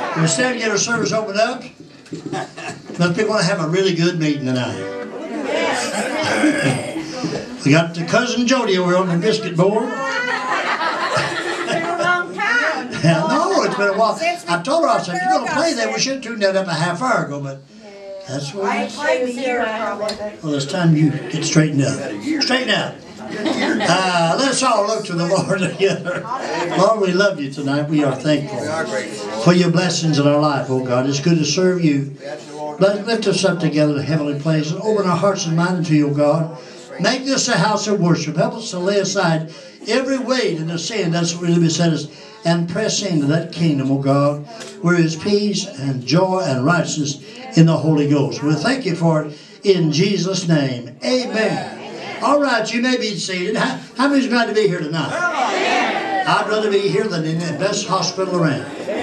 We still get our service opened up. But we're going to have a really good meeting tonight. We got the cousin Jody over on the biscuit board. It's been a long time. No, it's been a while. I told her, I said, if you're going to play that, we should have tuned that up a half hour ago, but that's what I it is. played the year probably. Well, it's time you get straightened up. Straighten out. Let's all look to the Lord together. Lord, we love you tonight. We are thankful for your blessings in our life, oh God. It's good to serve you. Lift us up together in heavenly places. Open our hearts and minds to you, oh God. Make this a house of worship. Help us to lay aside every weight and the sin that's really beset us and press into that kingdom, oh God, where is peace and joy and righteousness in the Holy Ghost. We thank you for it in Jesus' name. Amen. All right, you may be seated. How many's glad to be here tonight? I'd rather be here than in the best hospital around.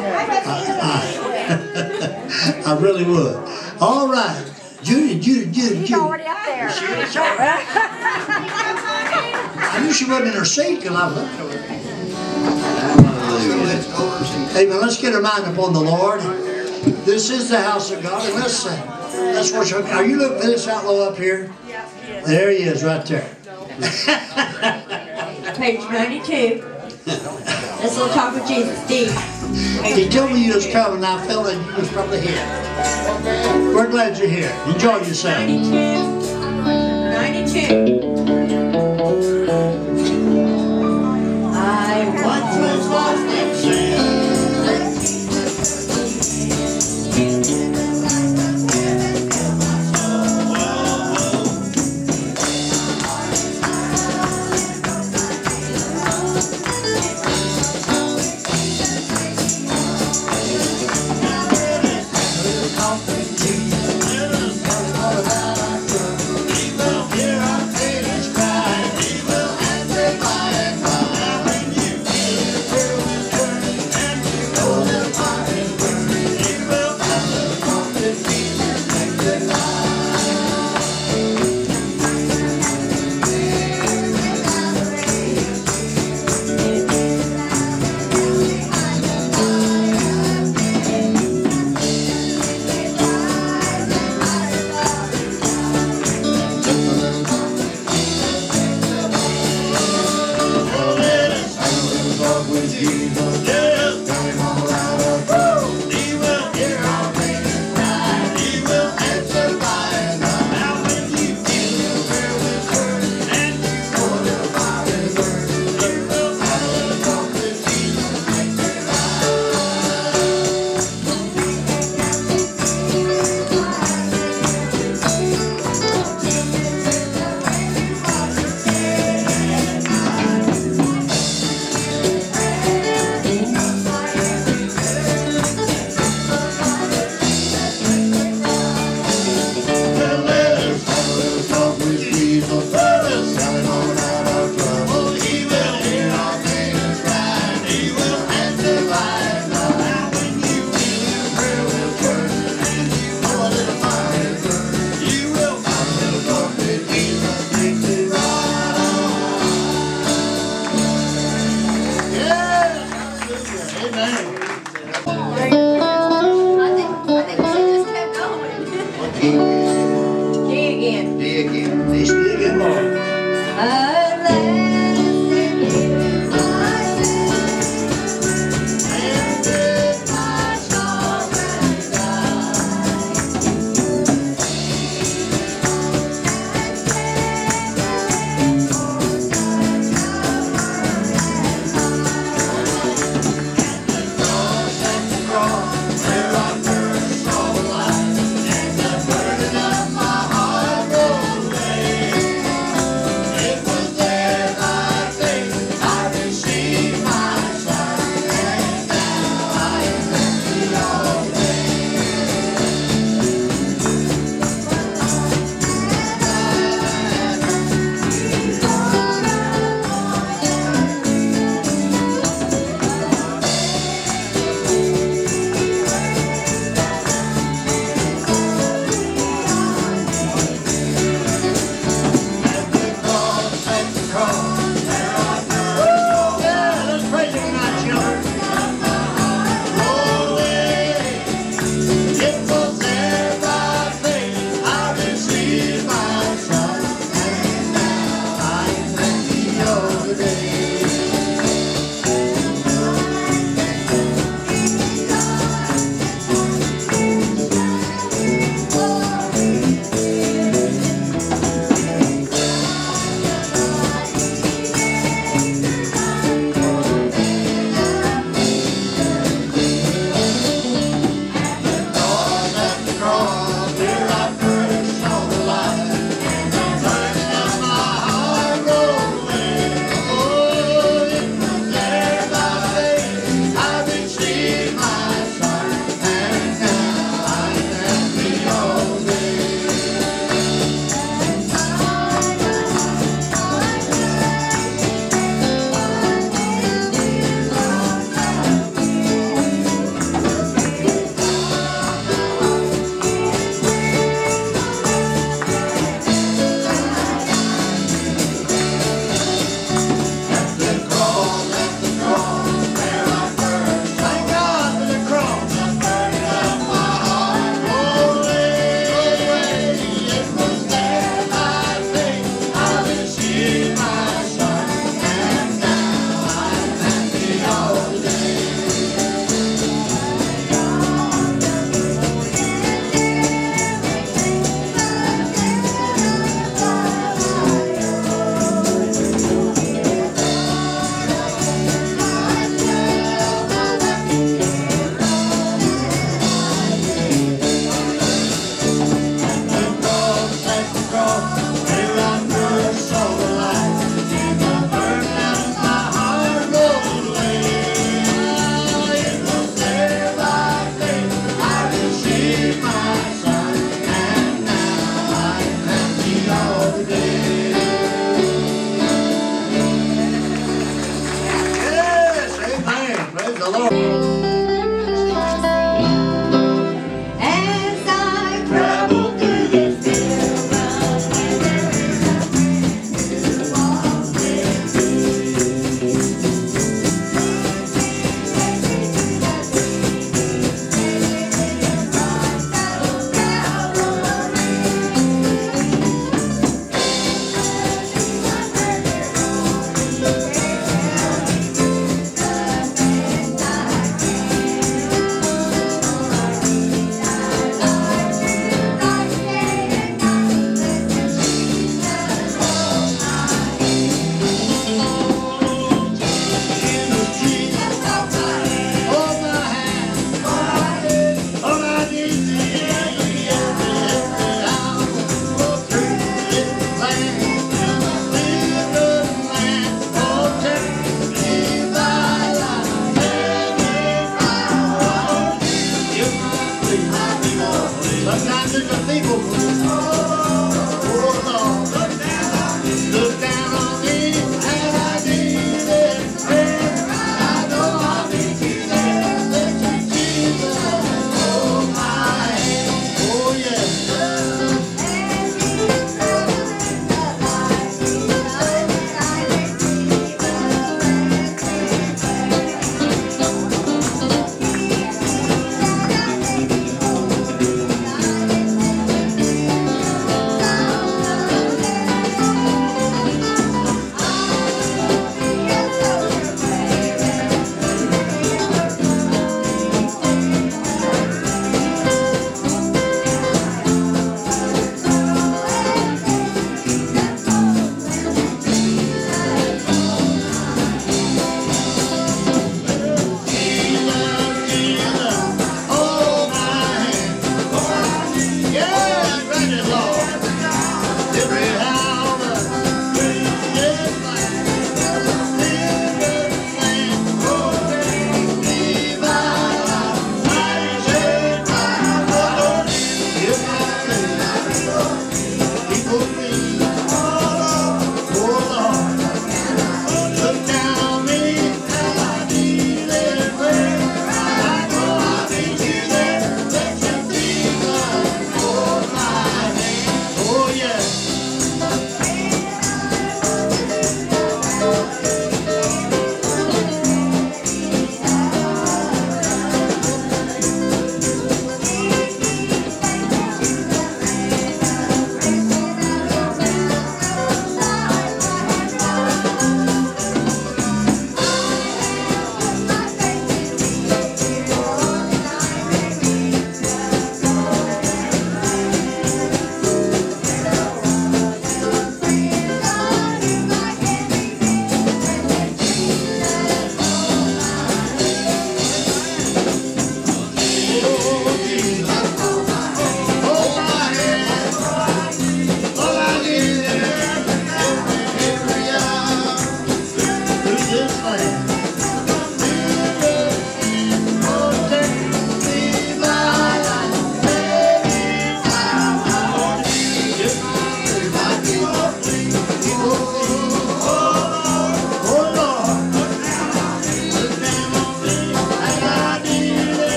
I really would. All right. Judy. She's already up there. I knew she wasn't in her seat because I was looking over there. Amen. Let's get our mind upon the Lord. This is the house of God. And let's worship. Are you looking for this outlaw up here? There he is, right there. Page 92. Let's little talk with Jesus. Steve. He told me you was coming, and I felt that you was probably here. We're glad you're here. Enjoy yourself. 92. I once was lost in sin.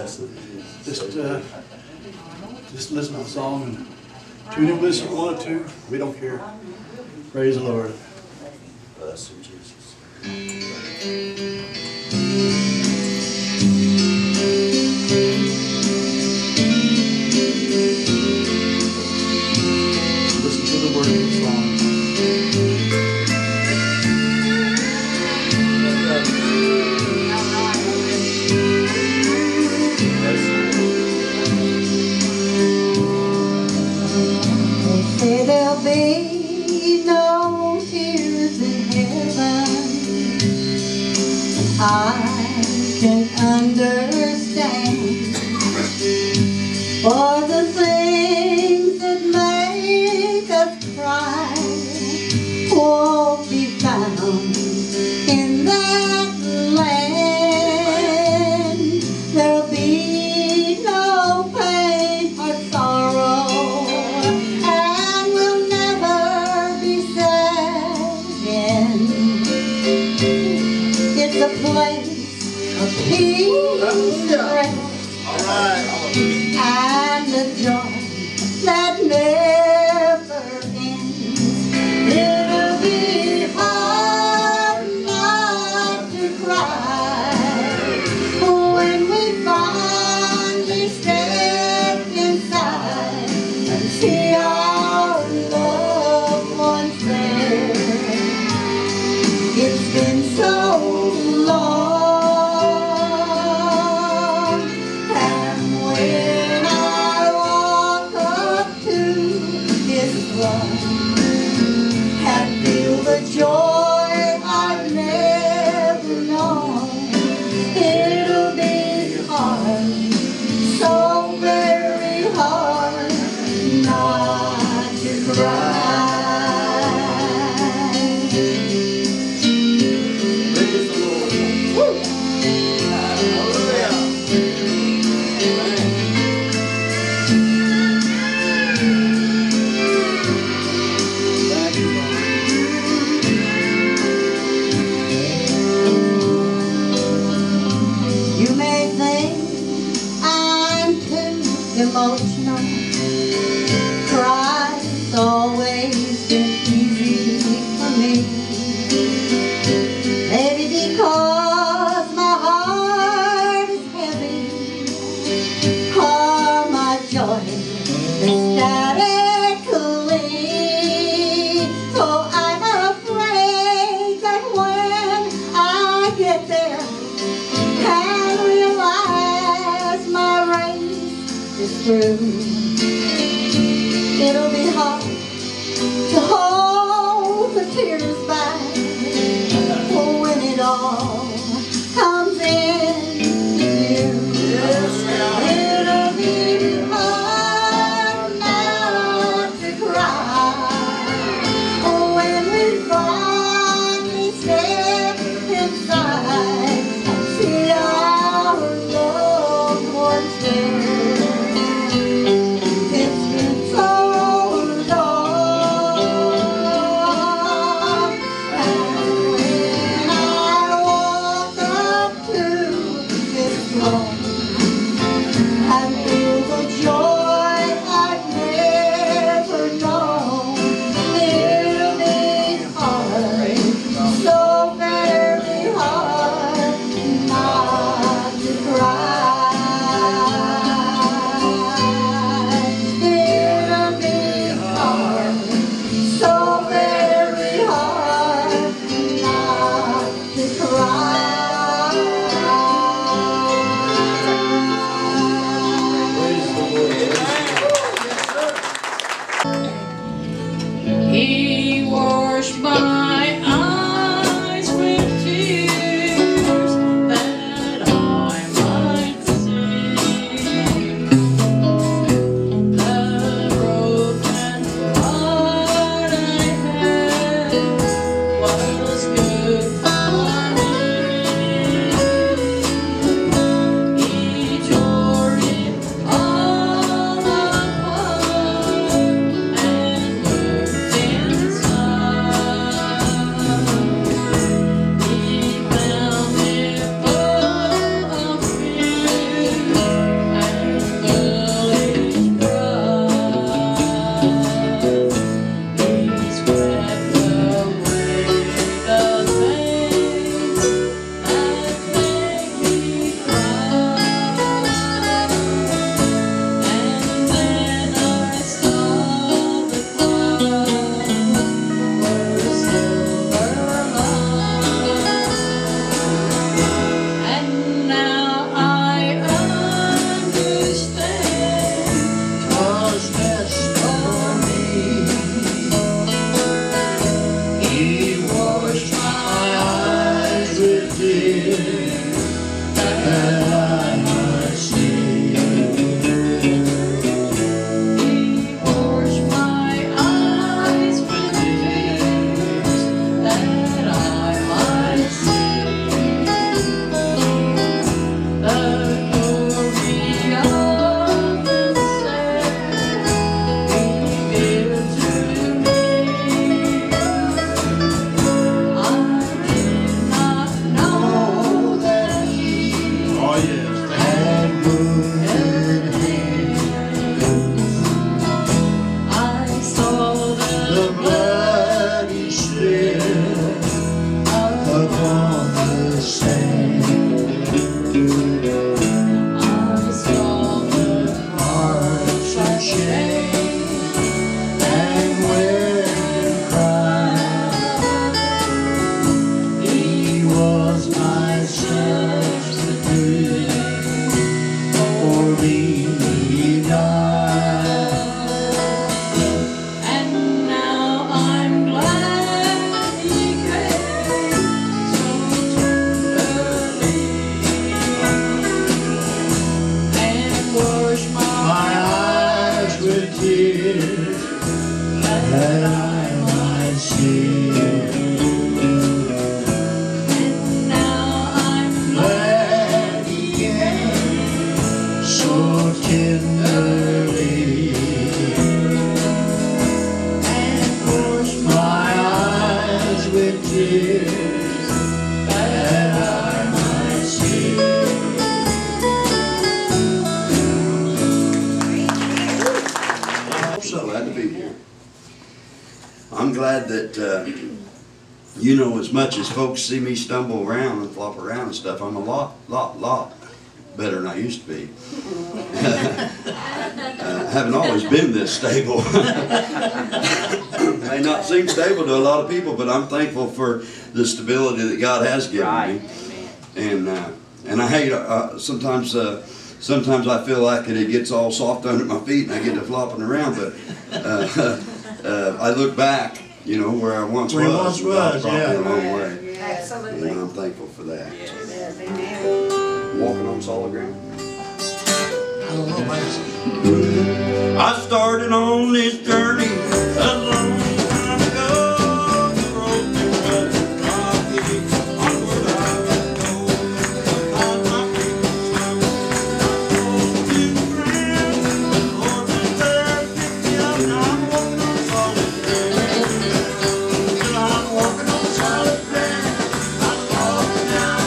Just listen to the song and tune in with us if you want to. We don't care. Praise the Lord. Bless you, Jesus. Listen to the words of the song. Say there'll be no tears in heaven. I can understand, for the things that make us cry won't be found in that land. There'll be no pain or sorrow, and we'll never be sad again. It's a place of peace and rest, and a joy that never ends. It'll be hard not to cry when we finally step inside and see our loved ones there. It's been so long, and when I walk up to His throne and feel the joy I've never known, it'll be hard, so very hard not to cry. Praise the Lord. Woo! Hallelujah. Thank you, Lord. You may think I'm too emotional. Cry's always been easy for me. Maybe because my heart is heavy, or my joy is statically. So I'm afraid that when I get there and realize my race is through, it'll be hard to hold the tears back when it all comes in view. It'll be hard not to cry when we finally step inside and see our loved ones there. It's been so long, and when I walk up to His throne and feel the joy I've never known, it'll be hard, so very hard not to cry. It'll be hard, so very hard not to cry. that I might see. And now I'm Glad He came so tenderly and washed my eyes with tears that I might see. I'm so glad to be here. I'm glad that, you know, as much as folks see me stumble around and flop around and stuff, I'm a lot better than I used to be. Haven't always been this stable. May not seem stable to a lot of people, but I'm thankful for the stability that God has given me. And I hate sometimes I feel like it gets all soft under my feet and I get to flopping around. But I look back, you know, where I once was. God brought me a long way. Absolutely. And I'm thankful for that. Walking on solid ground. I don't know, man. I started on this journey a long time ago. The road was rocky, onward I would go. Upon my feet was to the ground. The Lord was there, picked me up, and I'm walking on solid ground. Till I'm walking on solid ground. I'm walking down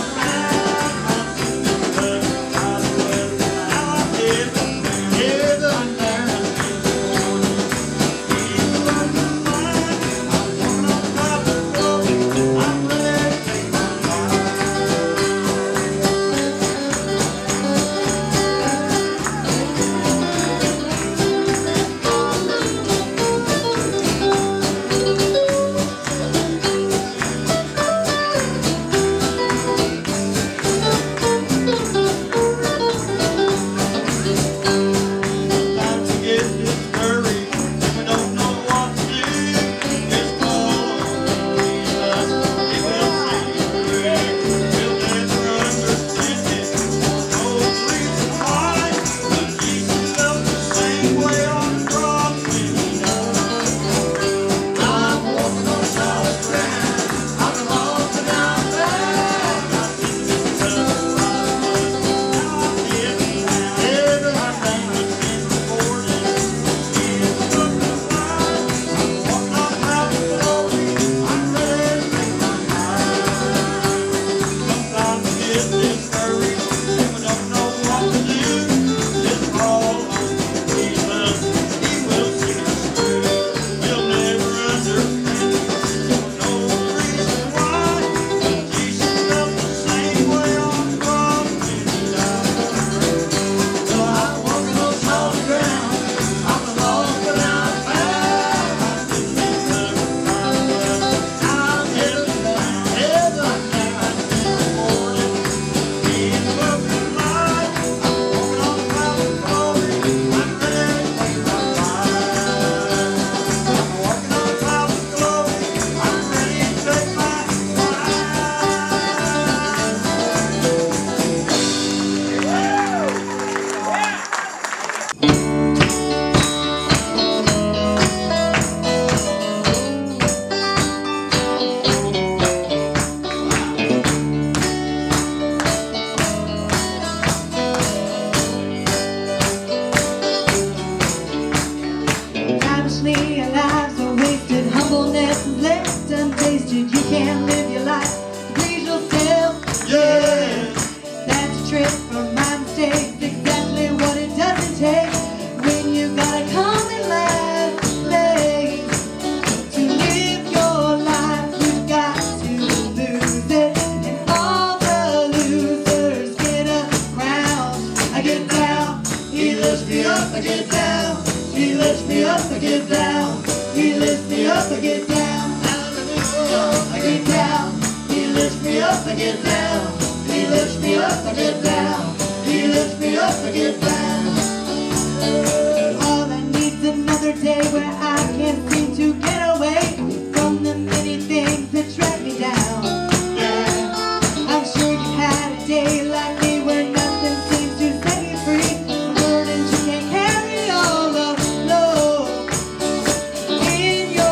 In your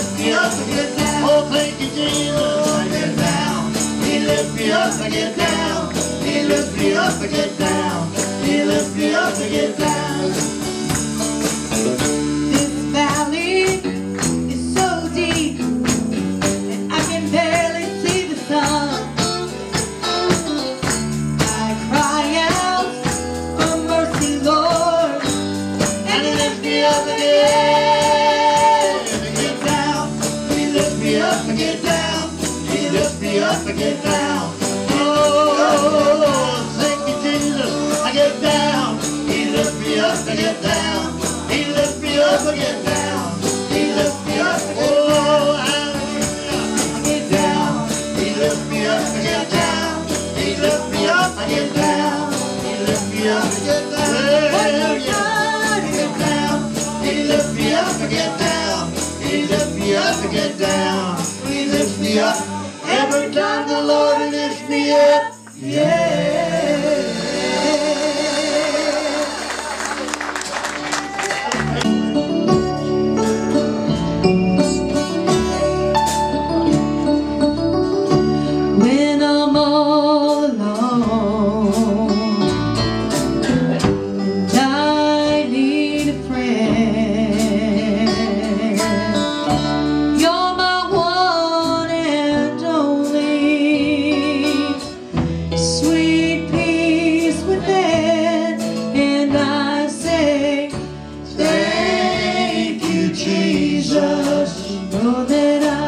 lifts me up, I get down. Oh, thank you, Jesus. I get down. He lifts me up, I get down. He lifts me up, I get down. He lifts me up, I get down. This valley is so deep, and I can barely see the sun. I cry out for mercy, Lord, and He lifts me up again. I get down. He lifts me up, I get down. He lifts me up, I get down. Oh, thank you, Jesus. I get down. He lifts me up, I get down. He lifts me up, I get down. He lifts me up, I get down. Oh, hallelujah. I get down. He lifts me up, I get down. He lifts me up, I get down. He lifts me up, I get down. I get down. He lifts me up, I get down. He lifts me up, I get down. He lifts me up. Every time the Lord lifts me up, yeah. When I'm all alone and I need a friend, you're my one and only, sweet peace within. And I say, thank you, Jesus. You know that I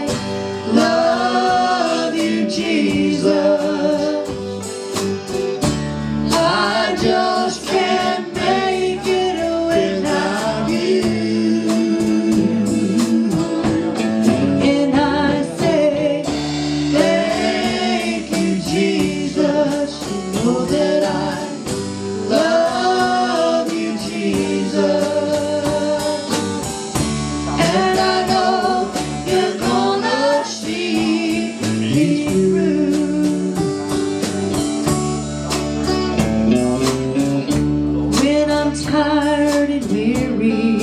love you, Jesus. I just can't make it without you. And I say, thank you, Jesus. You know that I love you, Jesus. And I know you're gonna see me through. When I'm tired and weary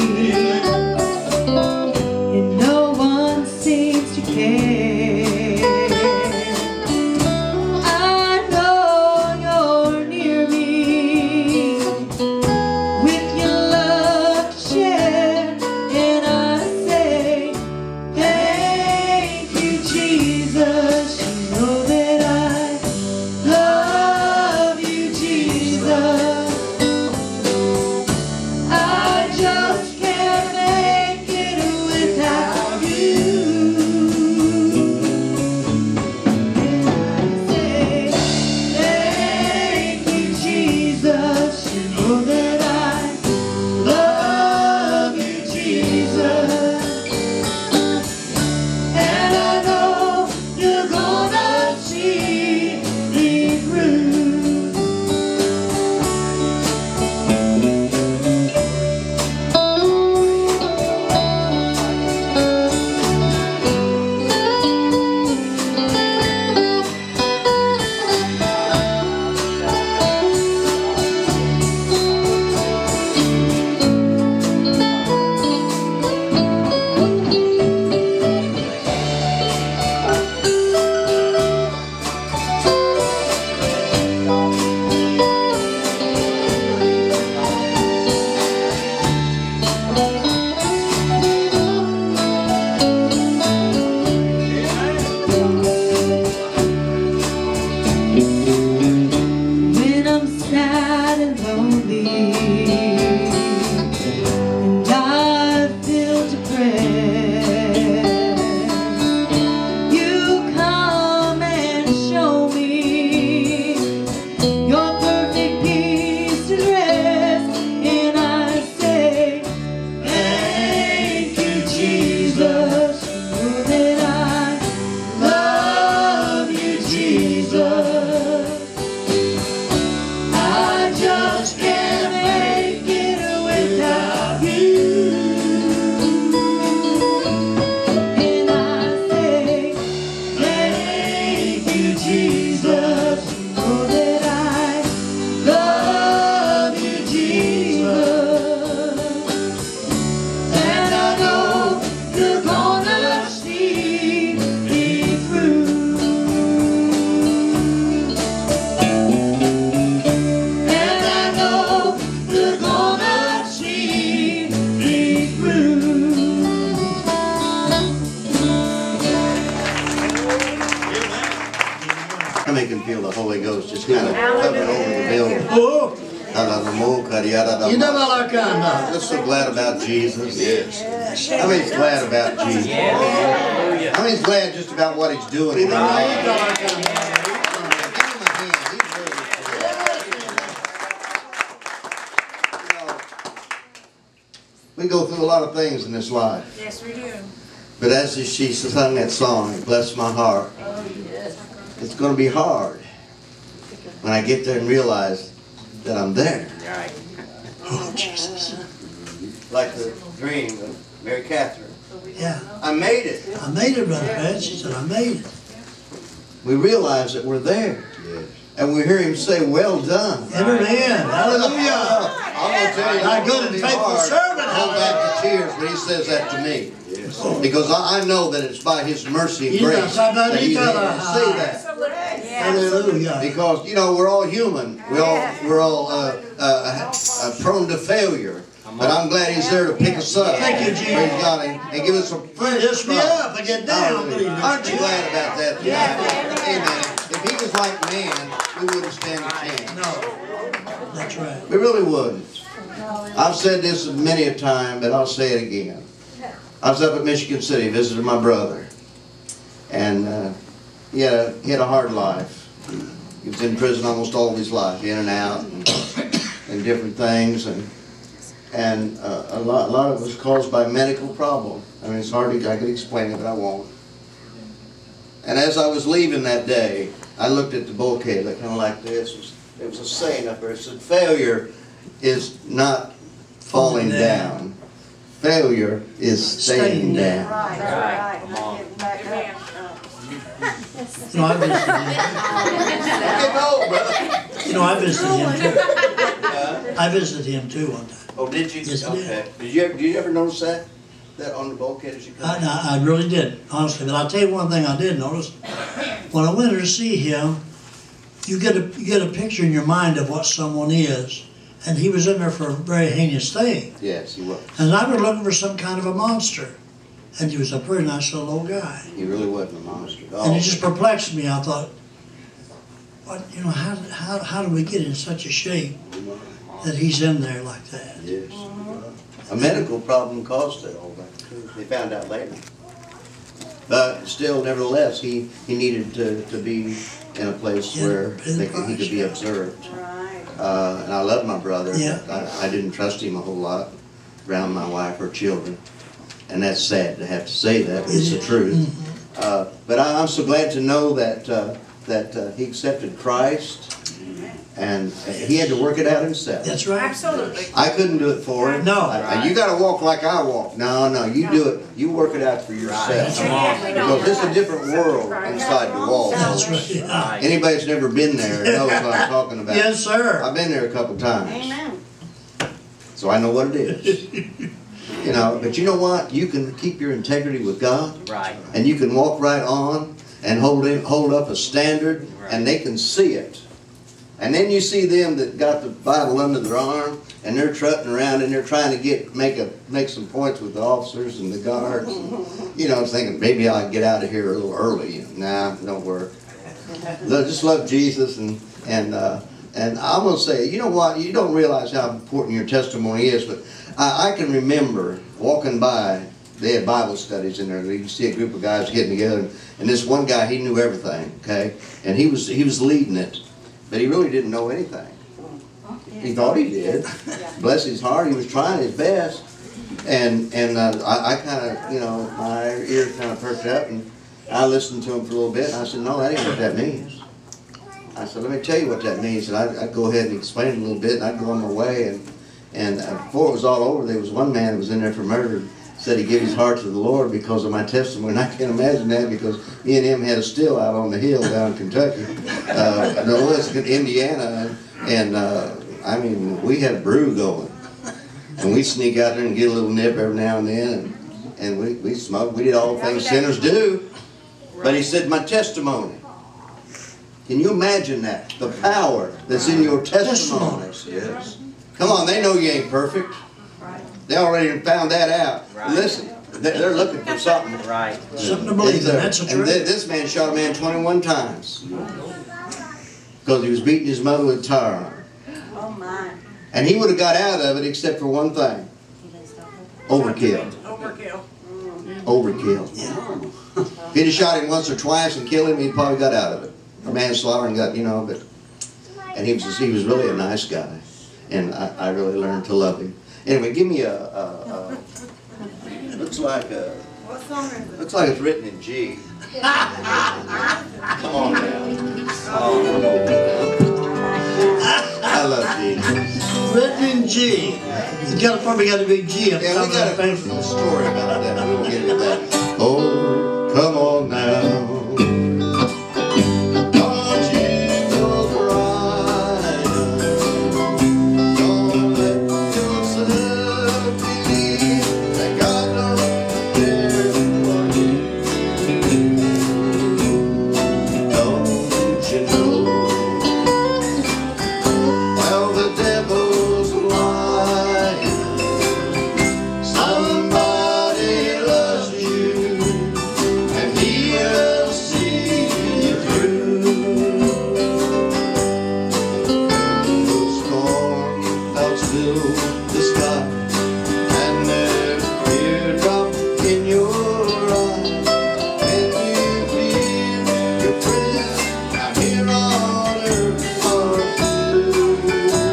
and no one seems to care, I know you're near me with your love to share. And I say, thank you, Jesus. You know that I love you, Jesus. I just can't make it without you. Say, thank you, Jesus. You know that I love you, Jesus. And I know you're gonna see me through. When I'm sad and lonely and I feel depressed, you come and show me your perfect peace and rest. And I say, thank you, Jesus. You know that I love you, Jesus. I just can't make it without you. And I say, thank you, Jesus. You know that I love you, Jesus. And I know you're gonna How many can feel the Holy Ghost just kind of hovering over the building? Oh, you know I'm all our kind of. just so glad about Jesus. Yes. How many's glad about Jesus? How many's glad just about what He's doing in our life? You know our kind of. Give Him a hand. He's really good. You know, we go through a lot of things in this life. Yes, we do. But as she sung that song, it blessed my heart. It's going to be hard when I get there and realize that I'm there. Oh, Jesus. Like the dream of Mary Catherine. Yeah. I made it. I made it, Brother Pat. She said, I made it. We realize that we're there. And we hear Him say, well done. Amen. Hallelujah. I'm going to tell you, Thy good and faithful servant. Hold back the tears when He says that to me. Because I know that it's by His mercy and grace that He's able to say that. Hallelujah. Because, you know, we're all human. We're all prone to failure. But I'm glad He's there to pick us up. Thank you, Jesus. Praise God, and give us some fresh Lift me up and get down. Aren't you glad about that tonight? Amen. If He was like man, we wouldn't stand a chance. No. That's right. We really wouldn't. I've said this many a time, but I'll say it again. I was up at Michigan City, visited my brother. And he had a hard life. He was in prison almost all of his life, in and out, and different things. And a lot of it was caused by a medical problem. I mean, it's hard I could explain it, but I won't. And as I was leaving that day, I looked at the bulkhead, kind of like this. There was a saying up there. It said, failure is not falling down. Failure is staying down. Right. You know, I visited him too. I visited him too one time. Oh, did you? Yes, I did. Okay. Did you ever notice that on the bulkhead as you come? I really did, honestly. But I'll tell you one thing I did notice. When I went there to see him, you get a picture in your mind of what someone is. And he was in there for a very heinous thing. Yes, he was. And I was looking for some kind of a monster. And he was a pretty nice little old guy. He really wasn't a monster. Oh. And it just perplexed me. I thought, what, you know, how do we get in such a shape that he's in there like that? Yes. A medical problem caused it all that too. They found out later. But still, nevertheless, he needed to be in a place where he could be observed. And I love my brother. Yeah. I didn't trust him a whole lot around my wife or children. And that's sad to have to say that, but it's the truth. But I'm so glad to know that he accepted Christ. And he had to work it out himself. That's right. Absolutely. I couldn't do it for him. No. You got to walk like I walk. No, you do it. You work it out for yourself. Because it's a different world inside the walls. That's right. Yeah. Anybody that's never been there knows what I'm talking about. Yes, sir. I've been there a couple times. Amen. So I know what it is. You know, but you know what? You can keep your integrity with God. Right. And you can walk right on and hold up a standard, and they can see it. And then you see them that got the Bible under their arm, and they're trotting around and they're trying to make some points with the officers and the guards. You know, thinking maybe I'll get out of here a little early. Nah, don't worry. Just love Jesus, and I'm gonna say, you know what? You don't realize how important your testimony is, but I can remember walking by. They had Bible studies in there. You see a group of guys getting together, and this one guy, he knew everything. Okay, and he was leading it. But he really didn't know anything. He thought he did. Bless his heart, he was trying his best. And I kind of, you know, my ears kind of perked up, and I listened to him for a little bit, and I said, no, that ain't what that means. I said, let me tell you what that means. And I'd go ahead and explain it a little bit, and I'd go on my way. And before it was all over, there was one man who was in there for murder. Said he gave his heart to the Lord because of my testimony. And I can't imagine that, because me and him had a still out on the hill down in Kentucky, Indiana, and I mean, we had a brew going, and we sneak out there and get a little nip every now and then, and we smoked. We did all the things sinners do. But he said, my testimony. Can you imagine that? The power that's in your testimony. Yes. Come on, they know you ain't perfect. They already found that out. Right. Listen, they're looking for something. Right. Something to believe in. That's the truth. And this man shot a man 21 times. because he was beating his mother with a tire iron. Oh my. And he would have got out of it except for one thing. Overkill. Overkill. Overkill. If he'd have shot him once or twice and killed him, he'd probably got out of it. Or manslaughter and got, you know, but... And he was really a nice guy. And I really learned to love him. Anyway, give me looks like What song is it? looks like it's written in G. Come on now. I love G. Written in G. It's probably got a big G up Yeah, top we of got that a paper. story about that. We'll get into that. Oh, come on now. Don't you go crying. Don't let yourself believe that God don't care for you. Don't you know? Well, the devil's lying. Somebody loves you, and he will see you through. The storm clouds fill the sky, and there's a teardrop in your eye. And you feel your friends out here on earth are few.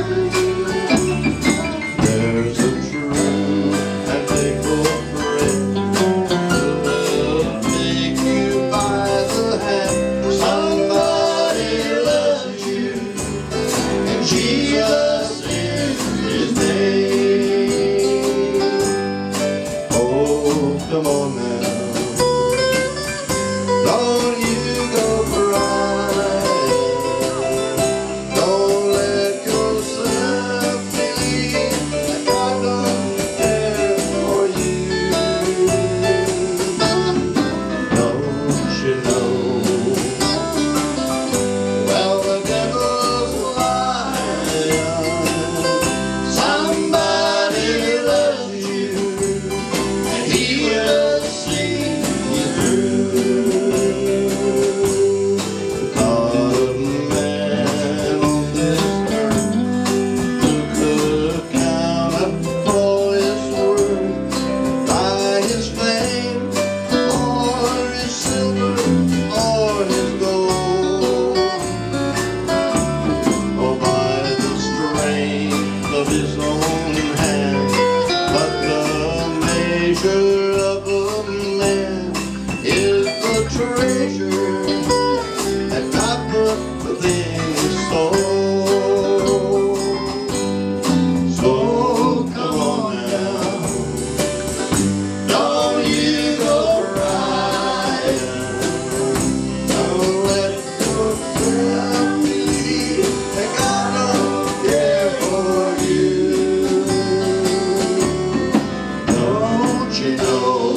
There's a true and faithful friend who'll take you by the hand. Somebody loves you, and Jesus is his name. Oh, come on now. Don't you go crying. Don't let yourself believe that God don't care for you. Don't you know? Well, the devil's lying. Somebody loves you, and he will see you through. Not a man on this earth who could count up all his worth by his fame, or his silver, or his gold, or by the strength of his own hand. But the measure of a man is the treasure that God put within his soul. So come on now. Don't you go crying. Don't let yourself believe that God don't care for you. Don't you know?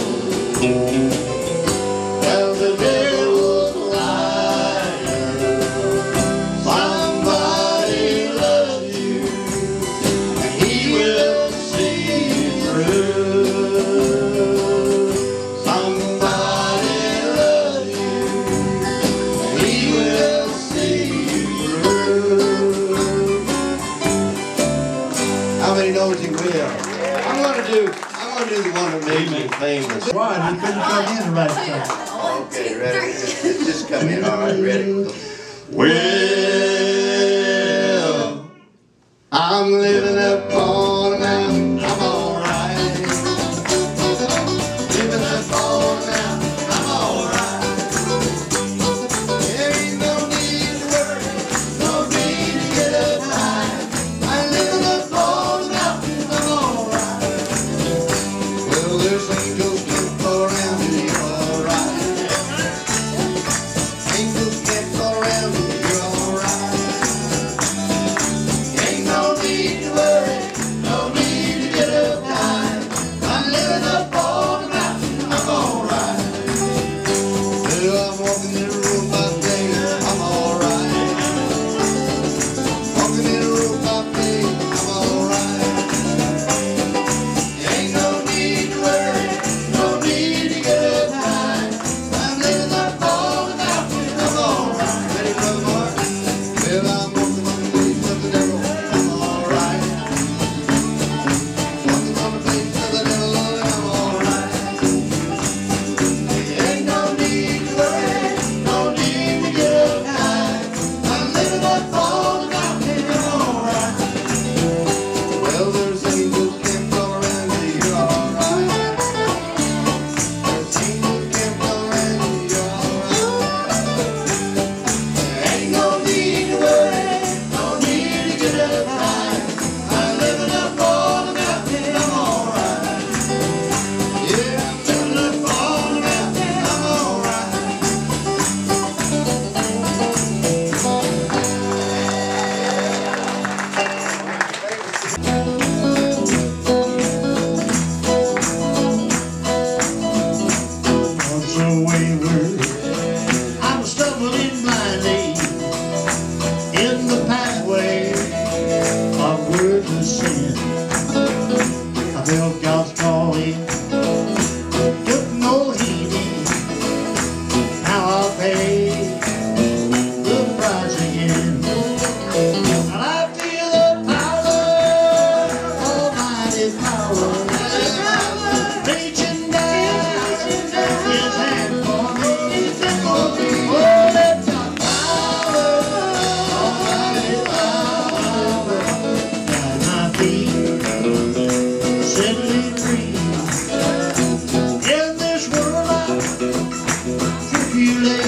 Well, the devil's lying. Somebody loves you, and he will see you through. Somebody loves you, and he will see you through. How many knows he will? I'm gonna do the one that made me famous. Why? He couldn't come in the right time. Okay, ready? It's just come in. All right, ready? Well, I'm living up on a mountain. I'm alright. Living up on a mountain. I'm alright. There ain't no need to worry, no need to get up high. I'm living up on a mountain. I'm alright. Well, there's angels camp around me. You're alright. Angels camp around me. You're alright. Ain't no need to worry.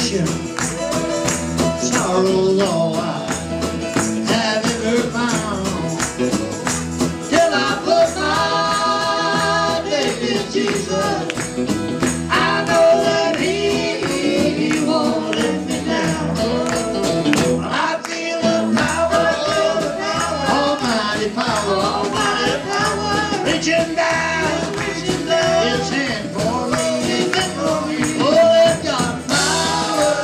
tribulation, sorrow, all I have ever found. Till I put my faith in Jesus, I know that He won't let me down. I feel the power, almighty power, reaching down, His hand for me. Oh, it's got power,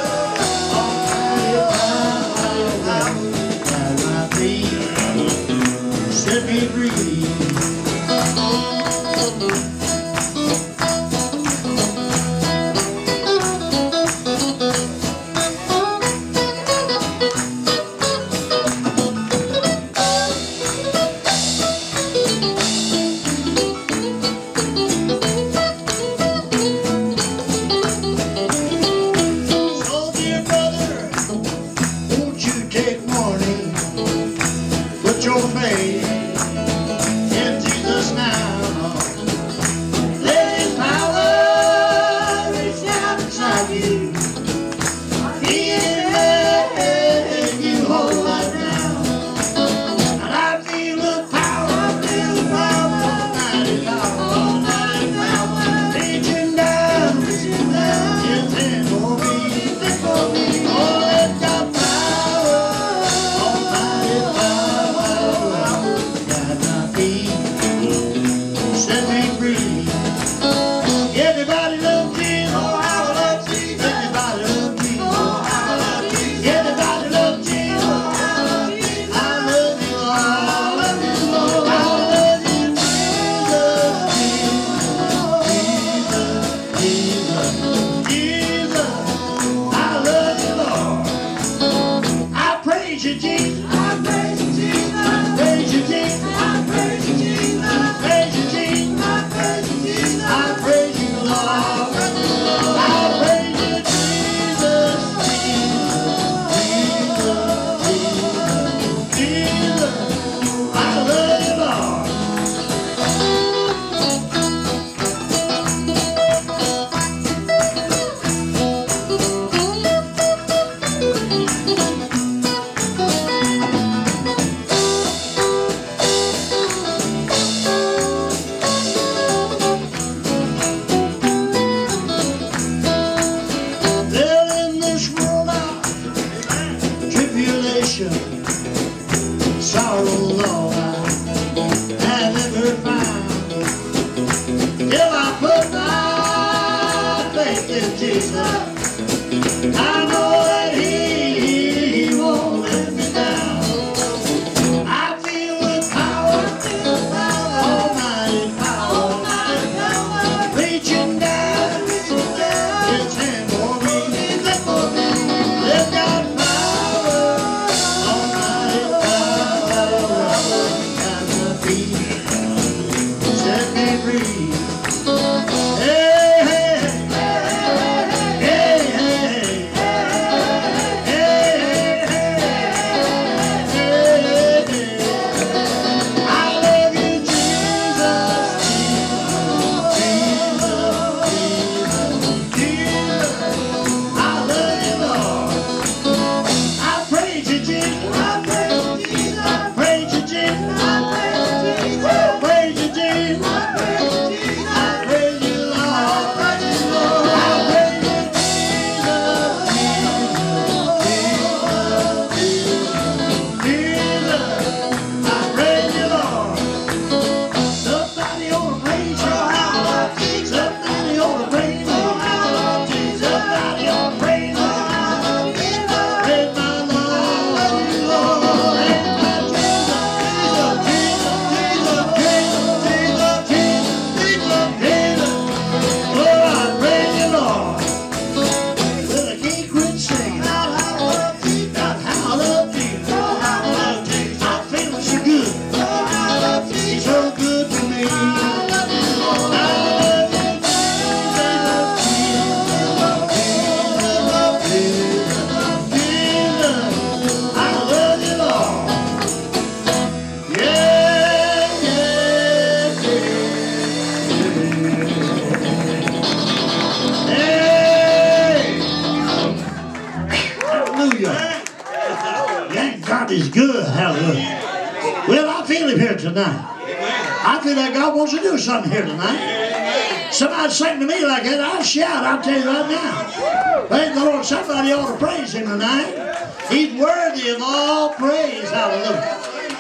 almighty power, at my feet, set me free. So dear brother, won't you take warning? Put your faith in Jesus now. Let His power reach down inside you. He is letting you hold right now. And I feel the power, almighty power, reaching down, His hand for me. Oh, it's got power, almighty power, got my feet, set me free. Everybody love Jesus, oh how I love Jesus. Everybody love Jesus, oh how I love Jesus. Everybody love Jesus, oh how I love Jesus. I love you, Lord, I love you, Lord, I love you, Jesus, Jesus, Jesus, I love you, Lord. I praise you, Jesus. I praise you, Jesus. I praise you, Jesus. I praise you, Jesus. I praise you, Jesus. I praise you, Jesus. I praise you, Lord. I praise you, Jesus, Jesus, Jesus, Jesus. I love you, Lord. Well, in this world of tribulation, sorrow, all I have ever found. Till I put my faith in Jesus, I know that He won't let me down. I feel the power, almighty power, reaching down, His hand for me. They've got power, almighty power, got my feet, set me free. Hey, hey, hey, hey, hey. is good. Hallelujah. Well, I feel him here tonight. I feel like God wants to do something here tonight. Somebody sang to me like that, I'll shout, I'll tell you right now. Praise the Lord. Somebody ought to praise him tonight. He's worthy of all praise. Hallelujah.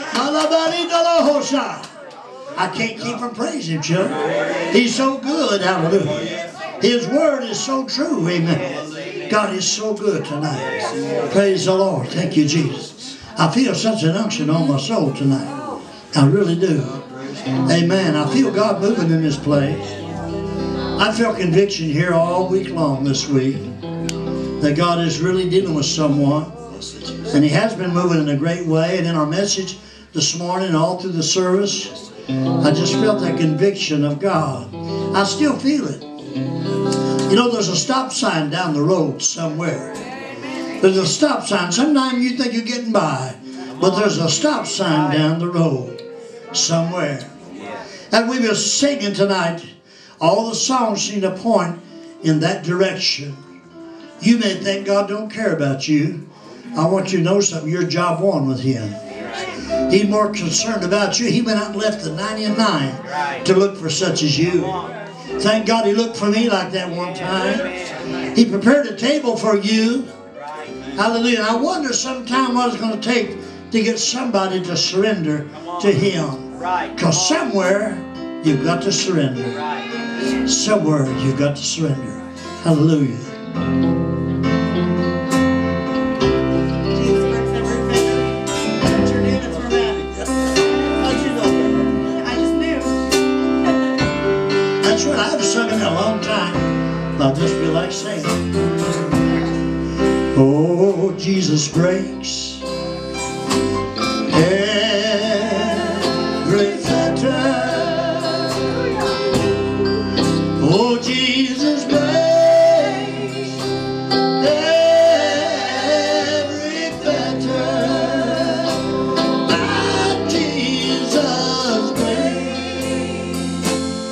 I can't keep from praising him, children. He's so good. Hallelujah. His word is so true. Amen. God is so good tonight. Praise the Lord. Thank you, Jesus. I feel such an unction on my soul tonight. I really do. Amen. I feel God moving in this place. I felt conviction here all week long this week that God is really dealing with someone. And he has been moving in a great way. And in our message this morning, all through the service, I just felt that conviction of God. I still feel it. You know, there's a stop sign down the road somewhere. There's a stop sign. Sometimes you think you're getting by, but there's a stop sign down the road somewhere. And we were singing tonight. All the songs seem to point in that direction. You may think God don't care about you. I want you to know something. You're job one with him. He's more concerned about you. He went out and left the 99 to look for such as you. Thank God he looked for me like that one time. He prepared a table for you. Hallelujah. And I wonder sometime what it's going to take to get somebody to surrender to him. Because somewhere you've got to surrender. Somewhere you've got to surrender. Hallelujah. That's right, I haven't sung in a long time. I just feel like saying, oh, Jesus breaks every fetter. Oh, Jesus breaks every fetter. My Jesus breaks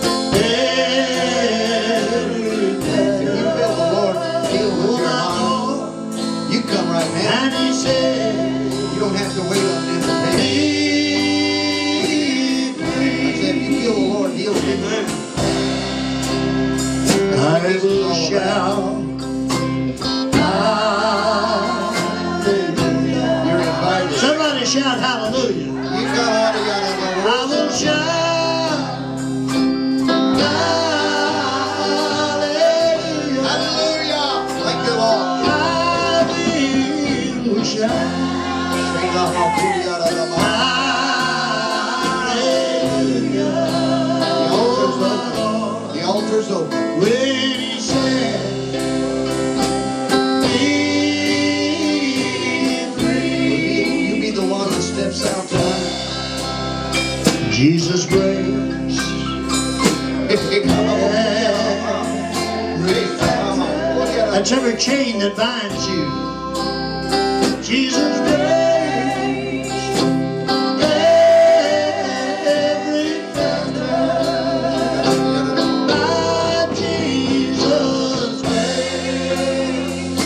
every fetter. You feel the Lord deal with your heart. You come right now. And he said, You don't have to wait on him to pay. I said, if you feel the Lord deal with you, I will shout, hallelujah. you're invited. Somebody shout hallelujah. You got it, I will shout, hallelujah. Hallelujah. Thank you, Lord. I will shout, hallelujah. The altar's open. When he said, be free. You be the one that steps out tonight. Jesus breaks that's every chain that binds you. Jesus breaks every fetter. My Jesus breaks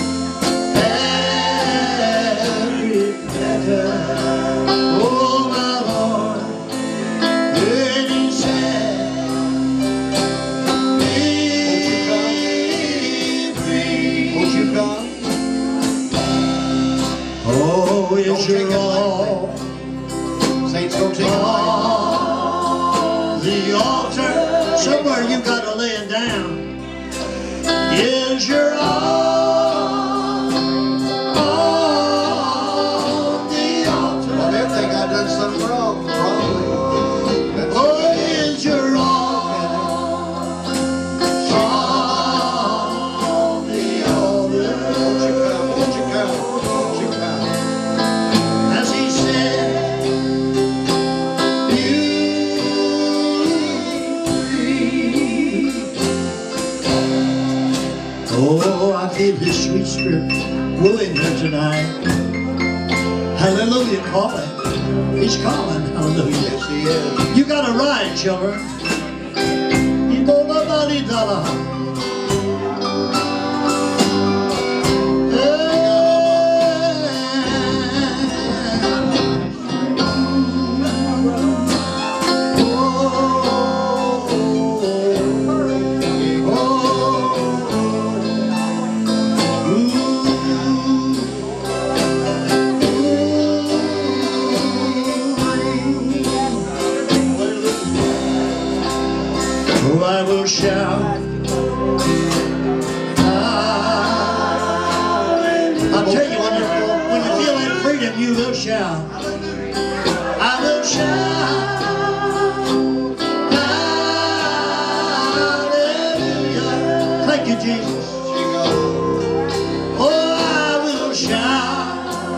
every fetter. Oh, my Lord, when he said, be free. Won't you come? Oh, is Don't take your it all Saints, don't take it lightly. on the altar? Somewhere you got to lay it down. Is your all on the altar? Well, they think I've done something wrong, probably. That's Oh, is your all on the altar? Won't you come? Won't you come? Won't you come? As he said, you free. Oh, I feel his sweet spirit wooing her tonight. Hallelujah, calling. He's calling. Hallelujah. Yes, he is. You got to ride, children. shout. I will shout. Hallelujah. Thank you, Jesus. Oh, I will shout.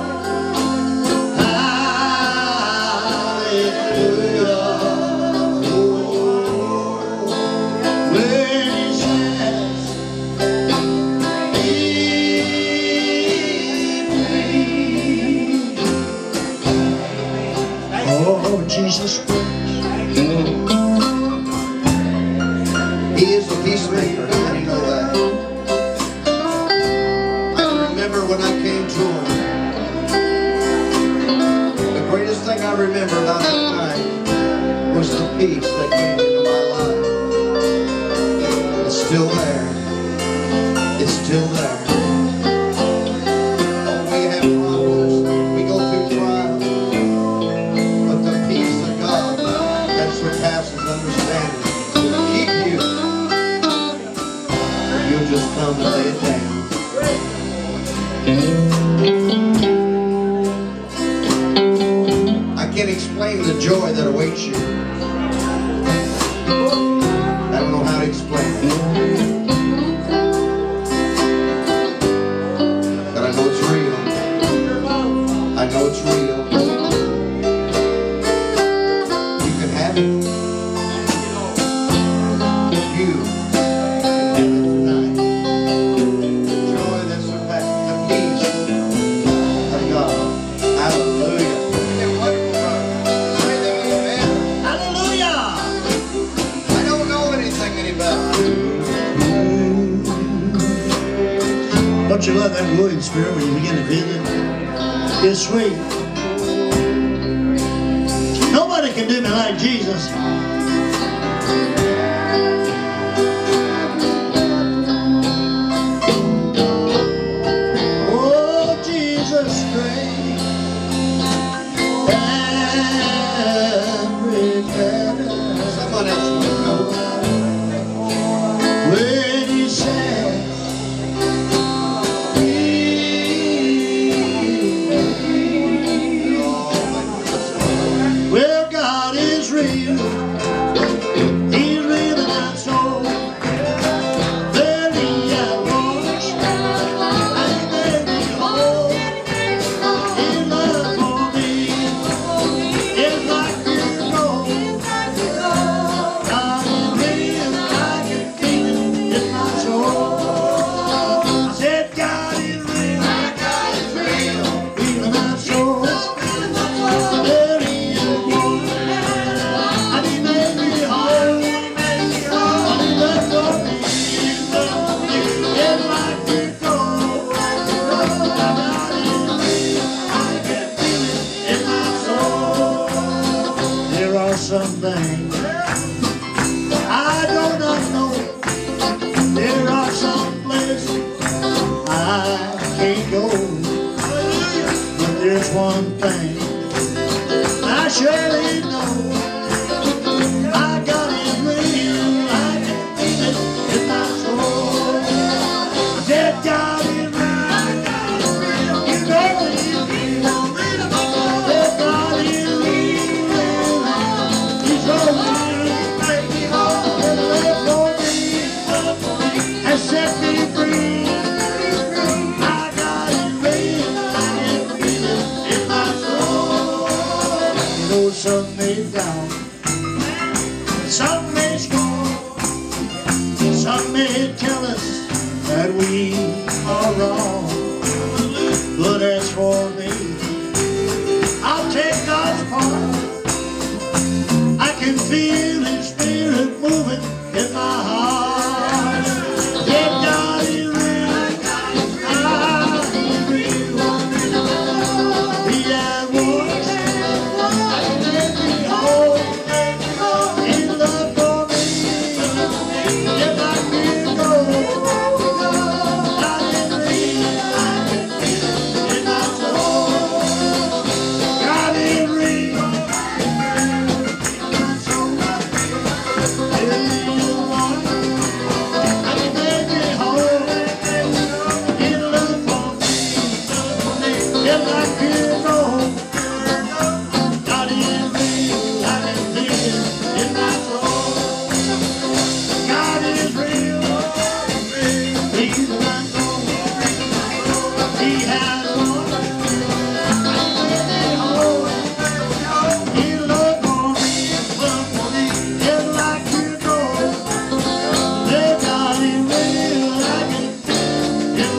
Jesus Christ. He is a peacemaker. How do you know that? I remember when I came to him. The greatest thing I remember about that night was the peace that came into my life. It's still there. It's still there. Oh, we have problems. We go through trials. Surpasses understanding. Keep you. Or you'll just come and lay it down. I can't explain the joy that awaits you. I don't know how to explain it. But I know it's real. I know it's real. Don't you love that wooing spirit when you begin to feel it? It's sweet. Nobody can do me like Jesus. Oh, Jesus great and repentance. Someone else will know. When he said, well, God is real. He's real in my soul. Very I was, and He made me whole. His love for me is like pure gold. God is real, I can feel it in my soul. I said, God is real, real in my soul. Some things I do not know. There are some places I can't go. But there's one thing I surely know. My God is real. I can feel it in my soul. I said God is real. You know He's real. Said God is set me free. My God is real. I can feel it in my soul. You know, some may doubt, some may scorn, some may tell us that we are wrong. But as for me, I'll take God's part. I can feel His Spirit moving in my heart. If I could go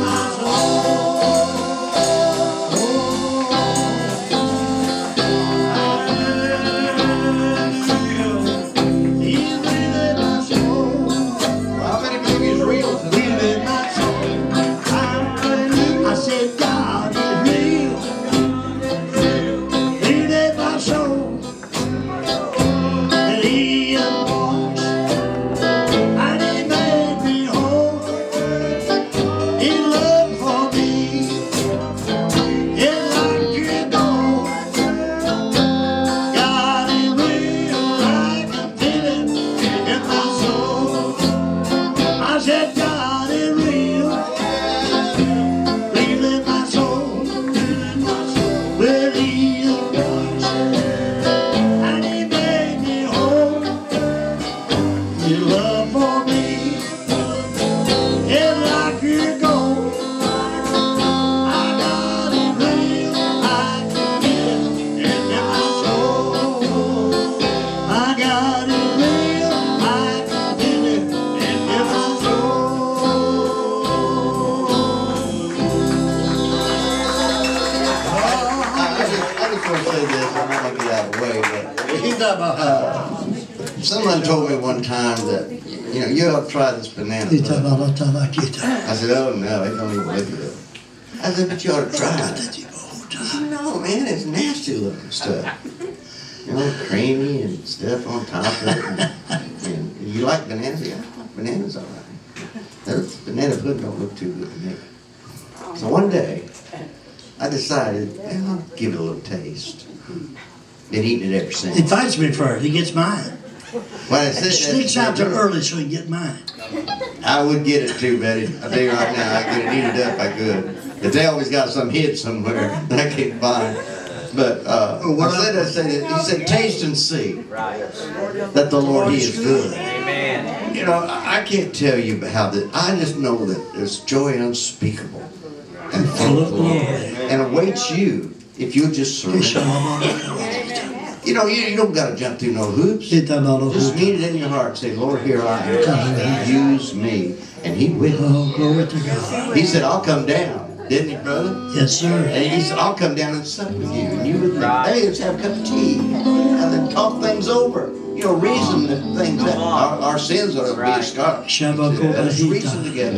Someone told me one time that, you know, you ought to try this banana pudding. I said, oh no, it don't even look good. I said, but you ought to try it. I said, no, man, it's nasty looking stuff. You know, creamy and stuff on top of it. And you like bananas? Yeah, I like bananas all right. That banana pudding don't look too good to me. So one day, I decided, well, I'll give it a little taste. Been eating it ever since. He fights me first. He gets mine. Well, I said sneaks out too early so he can get mine. I would get it too, Betty. I tell you right now, I could eat it up. I could. But they always got some hid somewhere that I can't find. But I said, he said, taste and see that the Lord, He is good. Amen. You know, I can't tell you how that. I just know that there's joy unspeakable and full and awaits you if you just surrender. You know, you don't got to jump through no hoops. Just mean it in your heart. Say, Lord, here I am. Use me. And He will. Oh, glory to God. He said, I'll come down. Didn't He, brother? Yes, sir. And He said, I'll come down and sup with you. And you with me. Hey, let's have a cup of tea. And then talk things over. You know, reason the things that our sins are to be scarred. Let's reason together.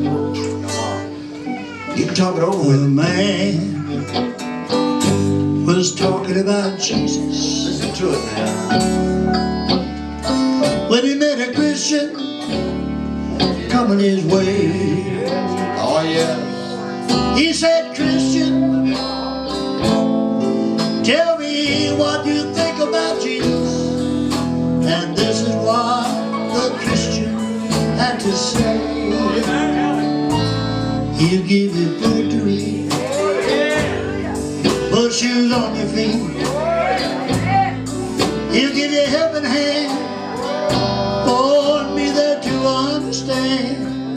You can talk it over with him. Man was talking about Jesus. Listen to it now. When he met a Christian coming his way. Oh yeah. He said, Christian, tell me what you think about Jesus. And this is what the Christian had to say. He'll give you food to eat, put shoes on your feet. He'll give you a helping hand, oh, and be there to understand.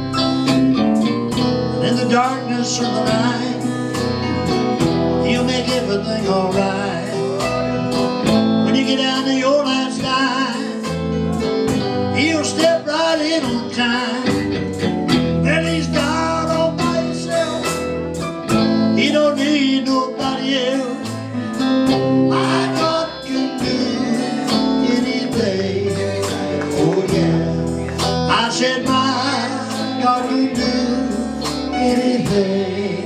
And in the darkness of the night, He'll make everything alright. When you get down to your last night, He'll step right in on time. And He's God all by Himself. He don't need nobody else. My God can do anything. Oh yeah. I said my God can do anything.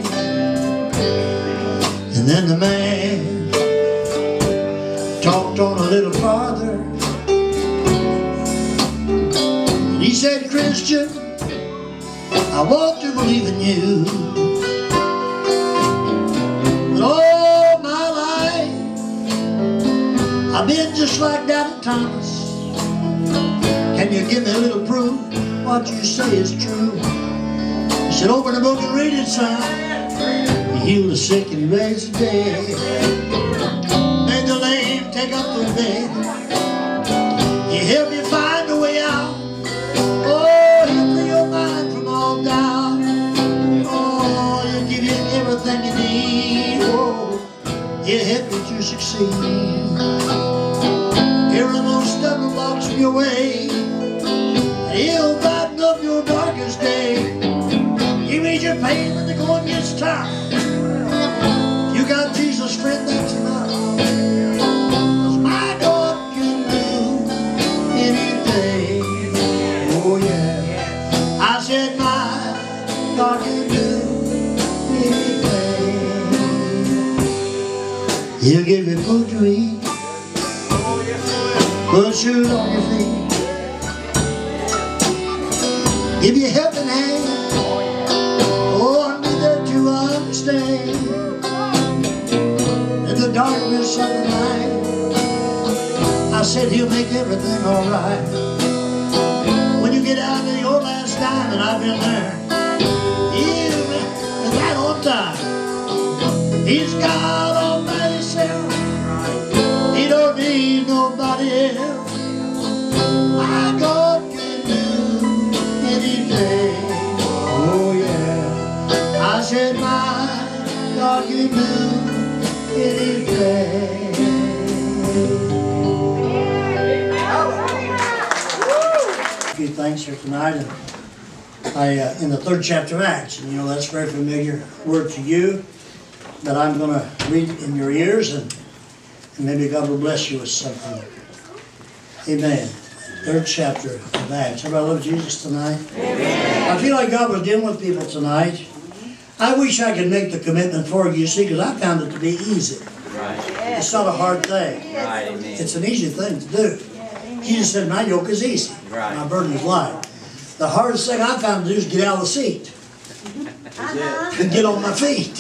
And then the man talked on a little farther. And he said, Christian, I want to believe in you. But all my life I've been just like Daddy Thomas. Can you give me a little proof what you say is true? He said, open the book and read it, son. He healed the sick and he raised the dead. Made the lame take up their bed. He helped you find a way out. Oh, He'll free your mind from all doubt. Oh, He'll give you everything you need. Oh, He'll help you to succeed. Here are those stumbling blocks in your way. He'll brighten up your darkest day. He reads your get pain when the going gets tough. You got Jesus, friend, that's enough. 'Cause my God can do anything. Oh yeah. I said my God can do anything. He'll give you food to eat, put shoes on your feet, give you a helping hand. Oh, I'll be there to understand. In the darkness of the night, I said he'll make everything alright. When you get out to your last dime, and I've been there, he'll be right on time. He's God all by himself. He don't need nobody else. My God can do anything. Oh yeah. I said my God can do anything. A few things here tonight, and in the 3rd chapter of Acts, and you know that's a very familiar word to you that I'm going to read in your ears, and maybe God will bless you with something. Amen. 3rd chapter of Acts. Everybody love Jesus tonight? Amen. I feel like God was dealing with people tonight. I wish I could make the commitment for you, see, because I found it to be easy. Right. It's not a hard thing. Right. Amen. It's an easy thing to do. Jesus said, my yoke is easy. Right. My burden is light. The hardest thing I found to do is get out of the seat. And get on my feet.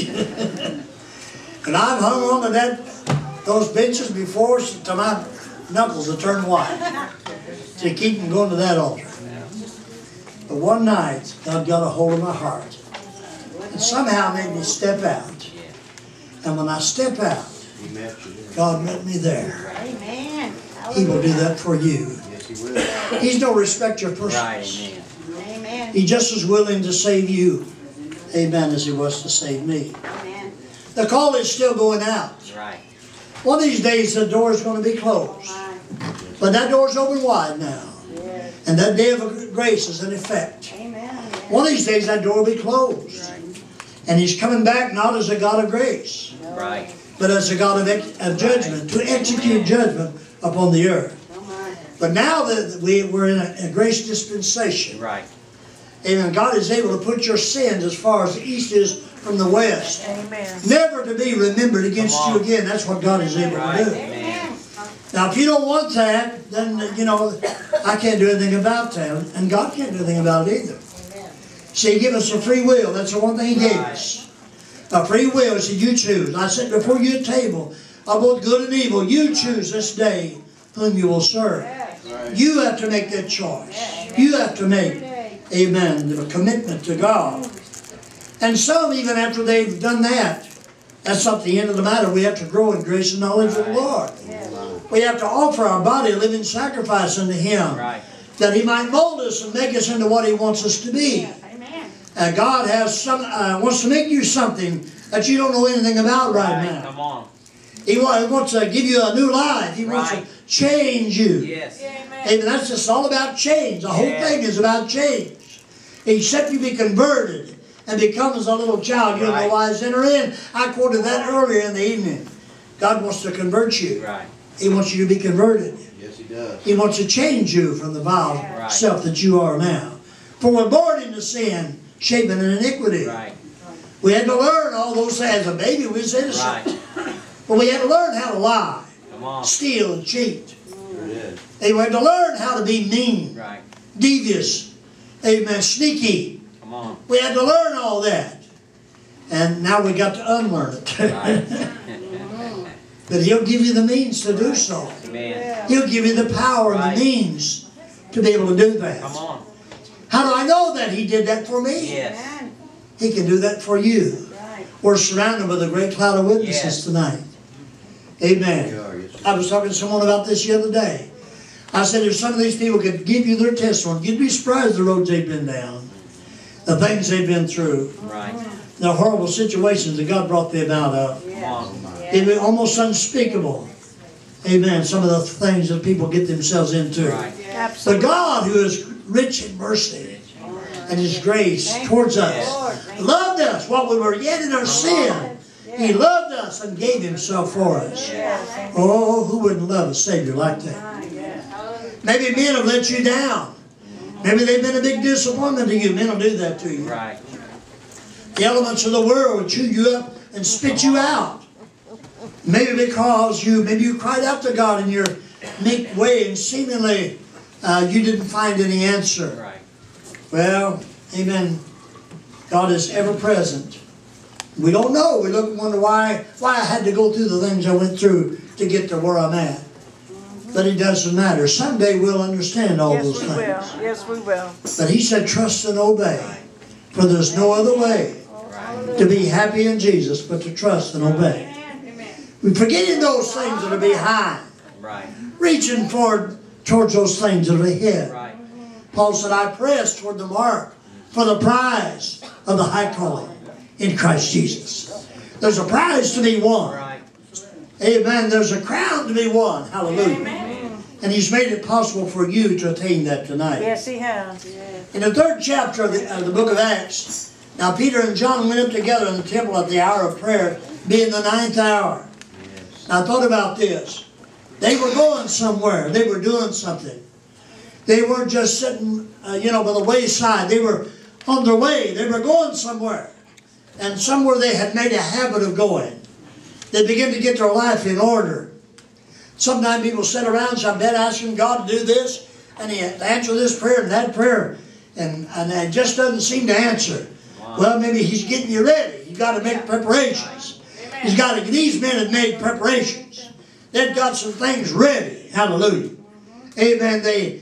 And I've hung on to those benches before till my knuckles have turned white. To keep from going to that altar. But one night, God got a hold of my heart. And somehow made me step out. And when I step out, God met me there. Amen. He will do that for you. Yes, he will. He's no respecter of persons. Right. Amen. He's just as willing to save you, amen, as he was to save me. Amen. The call is still going out. Right. One of these days the door is going to be closed. But that door's open wide now. And that day of grace is in effect. Amen. One of these days that door will be closed. And he's coming back not as a God of grace, Right. but as a God of judgment, to execute judgment upon the earth. But now that we're in a grace dispensation, Right. amen, God is able to put your sins as far as the east is from the west. Amen. Never to be remembered against you again. That's what God is able to do. Amen. Now, if you don't want that, then, you know, I can't do anything about that. And God can't do anything about it either. See, He gave us a free will. That's the one thing He gave us. A free will. He said, you choose. I said, before you a table of both good and evil, you choose this day whom you will serve. You have to make that choice. You have to make, amen, the commitment to God. And some, even after they've done that, that's not the end of the matter. We have to grow in grace and knowledge of the Lord. We have to offer our body a living sacrifice unto Him, that He might mold us and make us into what He wants us to be. God has wants to make you something that you don't know anything about right now. Come on. He wants to give you a new life. He wants to change you. Yes. Amen. That's just all about change. The whole thing is about change. Except you be converted and become as a little child, you know why enter in. I quoted that earlier in the evening. God wants to convert you. Right. He wants you to be converted. Yes, He does. He wants to change you from the vile self that you are now. For we're born into sin, shapen in iniquity. Right. We had to learn all those things. As a baby, we was innocent. But we had to learn how to lie, steal, and cheat. And we had to learn how to be mean, devious, amen, sneaky. Come on. We had to learn all that. And now we got to unlearn it. But He'll give you the means to do so. Amen. He'll give you the power and the means to be able to do that. Come on. How do I know that He did that for me? Yes. He can do that for you. We're surrounded with a great cloud of witnesses tonight. Amen. I was talking to someone about this the other day. I said if some of these people could give you their testimony, you'd be surprised the roads they've been down, the things they've been through, the horrible situations that God brought them out of. It'd be almost unspeakable. Amen. Some of the things that people get themselves into. But God, who is rich in mercy and His grace towards us, loved us while we were yet in our sin. He loved us and gave Himself for us. Oh, who wouldn't love a Savior like that? Maybe men have let you down. Maybe they've been a big disappointment to you. Men will do that to you. Right. The elements of the world will chew you up and spit you out. Maybe because maybe you cried out to God in your meek way and seemingly you didn't find any answer. Right. Well, amen. God is ever present. We don't know. We look and wonder why I had to go through the things I went through to get to where I'm at. But it doesn't matter. Someday we'll understand all those things. Yes, we will. But He said, trust and obey. For there's no other way to be happy in Jesus but to trust and obey. We're forgetting those things that are behind. Right. Reaching towards those things that are ahead. Right. Paul said, I press toward the mark for the prize of the high calling in Christ Jesus. There's a prize to be won. Right. Amen. There's a crown to be won. Hallelujah. And He's made it possible for you to attain that tonight. Yes, He has. In the 3rd chapter of the book of Acts, now Peter and John went up together in the temple at the hour of prayer, being the 9th hour. Now I thought about this. They were going somewhere. They were doing something. They weren't just sitting, by the wayside. They were on their way. They were going somewhere. And somewhere they had made a habit of going. They began to get their life in order. Sometimes people sit around some bed asking God to do this, and He answer this prayer and that prayer, and it just doesn't seem to answer. Wow. Well, maybe He's getting you ready. You've got to make preparations. These men had made preparations. They'd got some things ready. Hallelujah. Amen.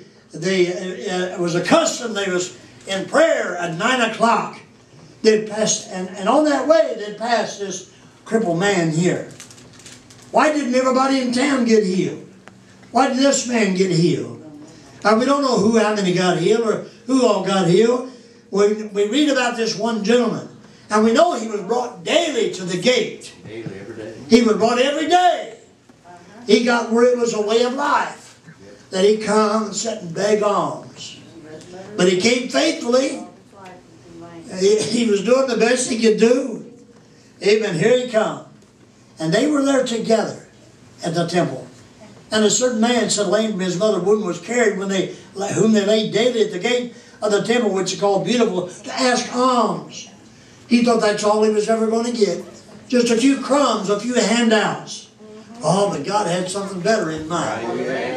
It was a custom. They was in prayer at 9 o'clock. They'd pass, and on that way they'd pass this crippled man here. Why didn't everybody in town get healed? Why did this man get healed? Now we don't know how many got healed or who all got healed. We read about this one gentleman. And we know he was brought daily to the gate. Daily, every day. He was brought every day. He got where it was a way of life. That he'd come and sit and beg alms. But he came faithfully. He was doing the best he could do. Amen. Here he come. And they were there together at the temple. And a certain man said, lame from his mother womb was carried whom they laid daily at the gate of the temple, which is called Beautiful, to ask alms. He thought that's all he was ever going to get. Just a few crumbs, a few handouts. Oh, but God had something better in mind.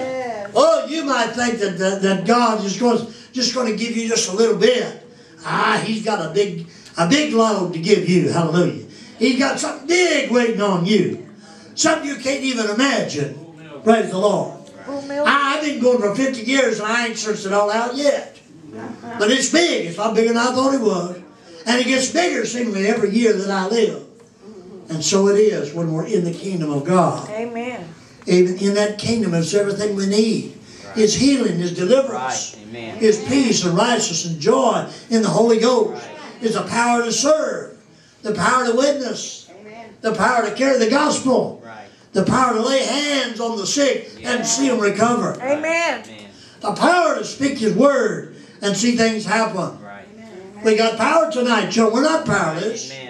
Oh, you might think that God is just going to give you just a little bit. He's got a big load to give you. Hallelujah. He's got something big waiting on you. Something you can't even imagine. Praise the Lord. I've been going for 50 years and I ain't searched it all out yet. But it's big. It's a lot bigger than I thought it was. And it gets bigger seemingly every year that I live. And so it is when we're in the kingdom of God. Amen. Even in that kingdom, it's everything we need. Right. It's healing, it's deliverance. Right. Amen. It's peace and righteousness and joy in the Holy Ghost. Right. It's the power to serve, the power to witness, the power to carry the gospel, Right. the power to lay hands on the sick and see them recover. Amen. The power to speak His word and see things happen. Right. We got power tonight, Joe. We're not powerless. Amen.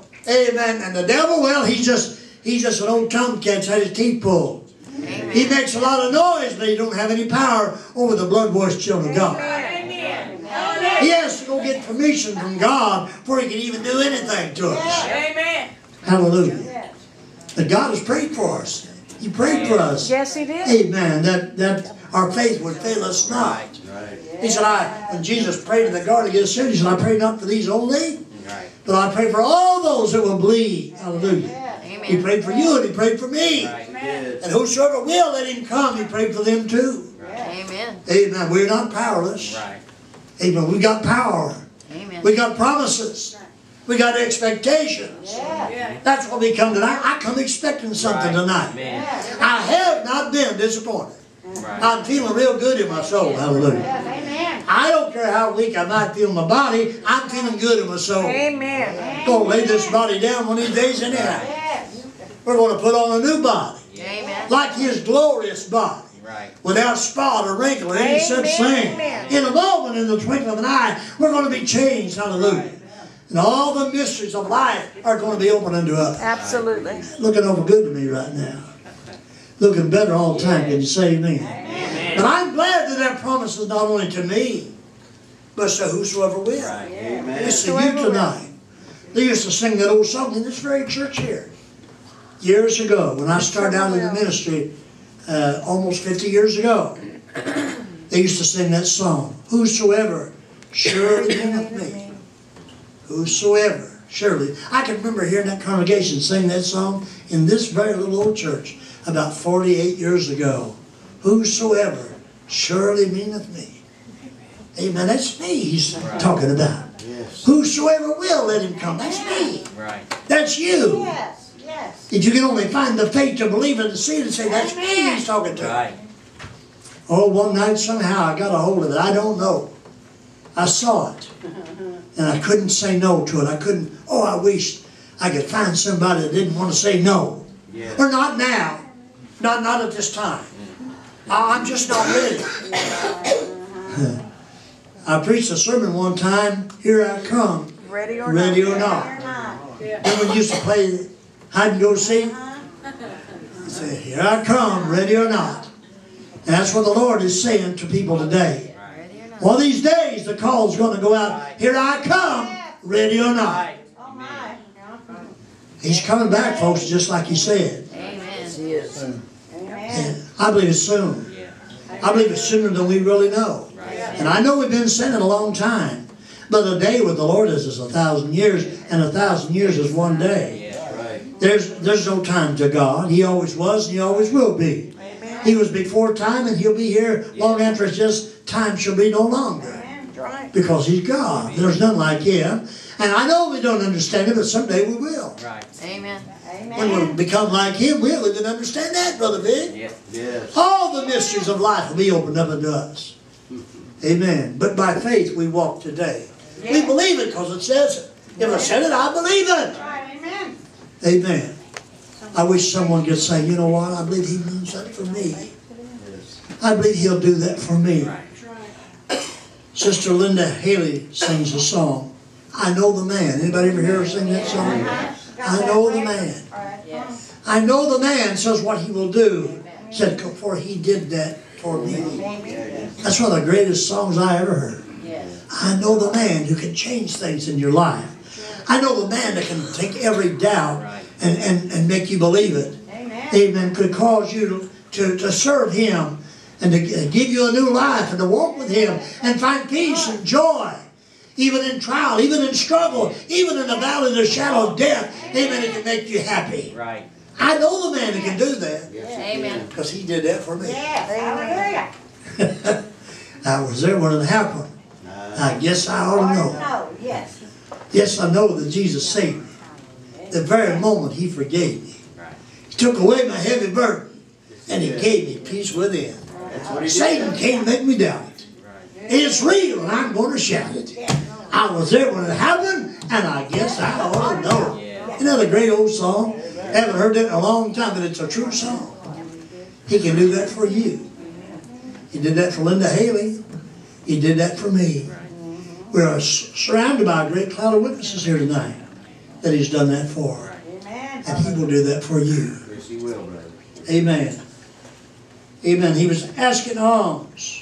Amen. And the devil, well, he's just an old tomcat that's had his teeth pulled. Amen. He makes a lot of noise, but he don't have any power over the blood-washed children of God. Amen. He has to go get permission from God before he can even do anything to us. Amen. Hallelujah. But God has prayed for us. He prayed for us. Yes, He did. Amen. That our faith would fail us not. Right. He said, when Jesus prayed in the Garden of Gethsemane, he said, I pray not for these only, Right. but I pray for all those that will believe. Hallelujah. Amen. He prayed for you and He prayed for me. Right. And whosoever will, let him come. He prayed for them too. Amen. Amen. We're not powerless. Right. Amen. We got power. Amen. We got promises. We got expectations. That's what we come tonight. I come expecting something tonight. Amen. I have not been disappointed. Right. I'm feeling real good in my soul. Hallelujah. I don't care how weak I might feel in my body. I'm feeling good in my soul. Amen. I'm going to lay this body down one of these days anyhow. We're going to put on a new body. Amen. Like His glorious body. Right. Without spot or wrinkle or any such thing. Amen. In a moment, in the twinkling of an eye, we're going to be changed. Hallelujah. And all the mysteries of life are going to be open unto us. Absolutely. Looking over good to me right now. Looking better all the time. Can you say amen? But I'm glad that that promise is not only to me, but to whosoever will. Amen. It's to you tonight. They used to sing that old song in this very church here. Years ago, when I started out in the ministry, almost 50 years ago, they used to sing that song. Whosoever surely meaneth me. Whosoever surely. I can remember hearing that congregation sing that song in this very little old church about 48 years ago. Whosoever surely meaneth me. Amen. That's me he's talking about. Yes. Whosoever will, let him come. That's me. Right. That's you. Yes, yes. If you can only find the faith to believe it and see it and say, that's me he's talking to. Right. Oh, one night somehow I got a hold of it. I don't know. I saw it. And I couldn't say no to it. I couldn't, I wish I could find somebody that didn't want to say no. Yeah. Or not now. Not at this time. I'm just not ready. I preached a sermon one time, Here I Come, Ready or ready not. or not. Remember we used to play hide and go seek? Say, here I come, ready or not. And that's what the Lord is saying to people today. One of these days the call's going to go out, here I come, ready or not. He's coming back, folks, just like he said. Amen. He is. And I believe it's soon. I believe it's sooner than we really know. And I know we've been sinning a long time. But a day with the Lord is 1,000 years, and 1,000 years is one day. There's no time to God. He always was, and He always will be. He was before time, and He'll be here long after it's just time shall be no longer. Because He's God. There's none like Him. And I know we don't understand it, but someday we will. Right. Amen. When we become like Him, we'll even understand that, Brother Vic. Yes. Yes. All the mysteries of life will be opened up unto us. Amen. But by faith we walk today. We believe it because it says it. If I said it, I believe it. Amen. Amen. I wish someone could say, you know what, I believe He means that for me. I believe He'll do that for me. Sister Linda Haley sings a song, I Know the Man. Anybody ever hear her sing that song? I know the man. Yes. I know the man says what he will do. Said, for he did that for me. That's one of the greatest songs I ever heard. Yes. I know the man who can change things in your life. I know the man that can take every doubt and make you believe it. Amen. Could cause you to serve Him and to give you a new life and to walk with Him and find peace and joy. Even in trial, even in struggle, even in the valley of the shadow of death. Amen. It can make you happy. Right. I know the man who can do that. Amen. Because he did that for me. Hallelujah. I was there when it happened. I guess I ought to know. Yes. Yes, I know that Jesus saved me. The very moment He forgave me. He took away my heavy burden. And He gave me peace within. Satan can't make me doubt it. It's real and I'm going to shout it. I was there when it happened and I guess I ought to know. Isn't that a great old song? Haven't heard that in a long time, but it's a true song. He can do that for you. He did that for Linda Haley. He did that for me. We are surrounded by a great cloud of witnesses here tonight that He's done that for. And He will do that for you. Yes, He will, brother. Amen. Amen. He was asking alms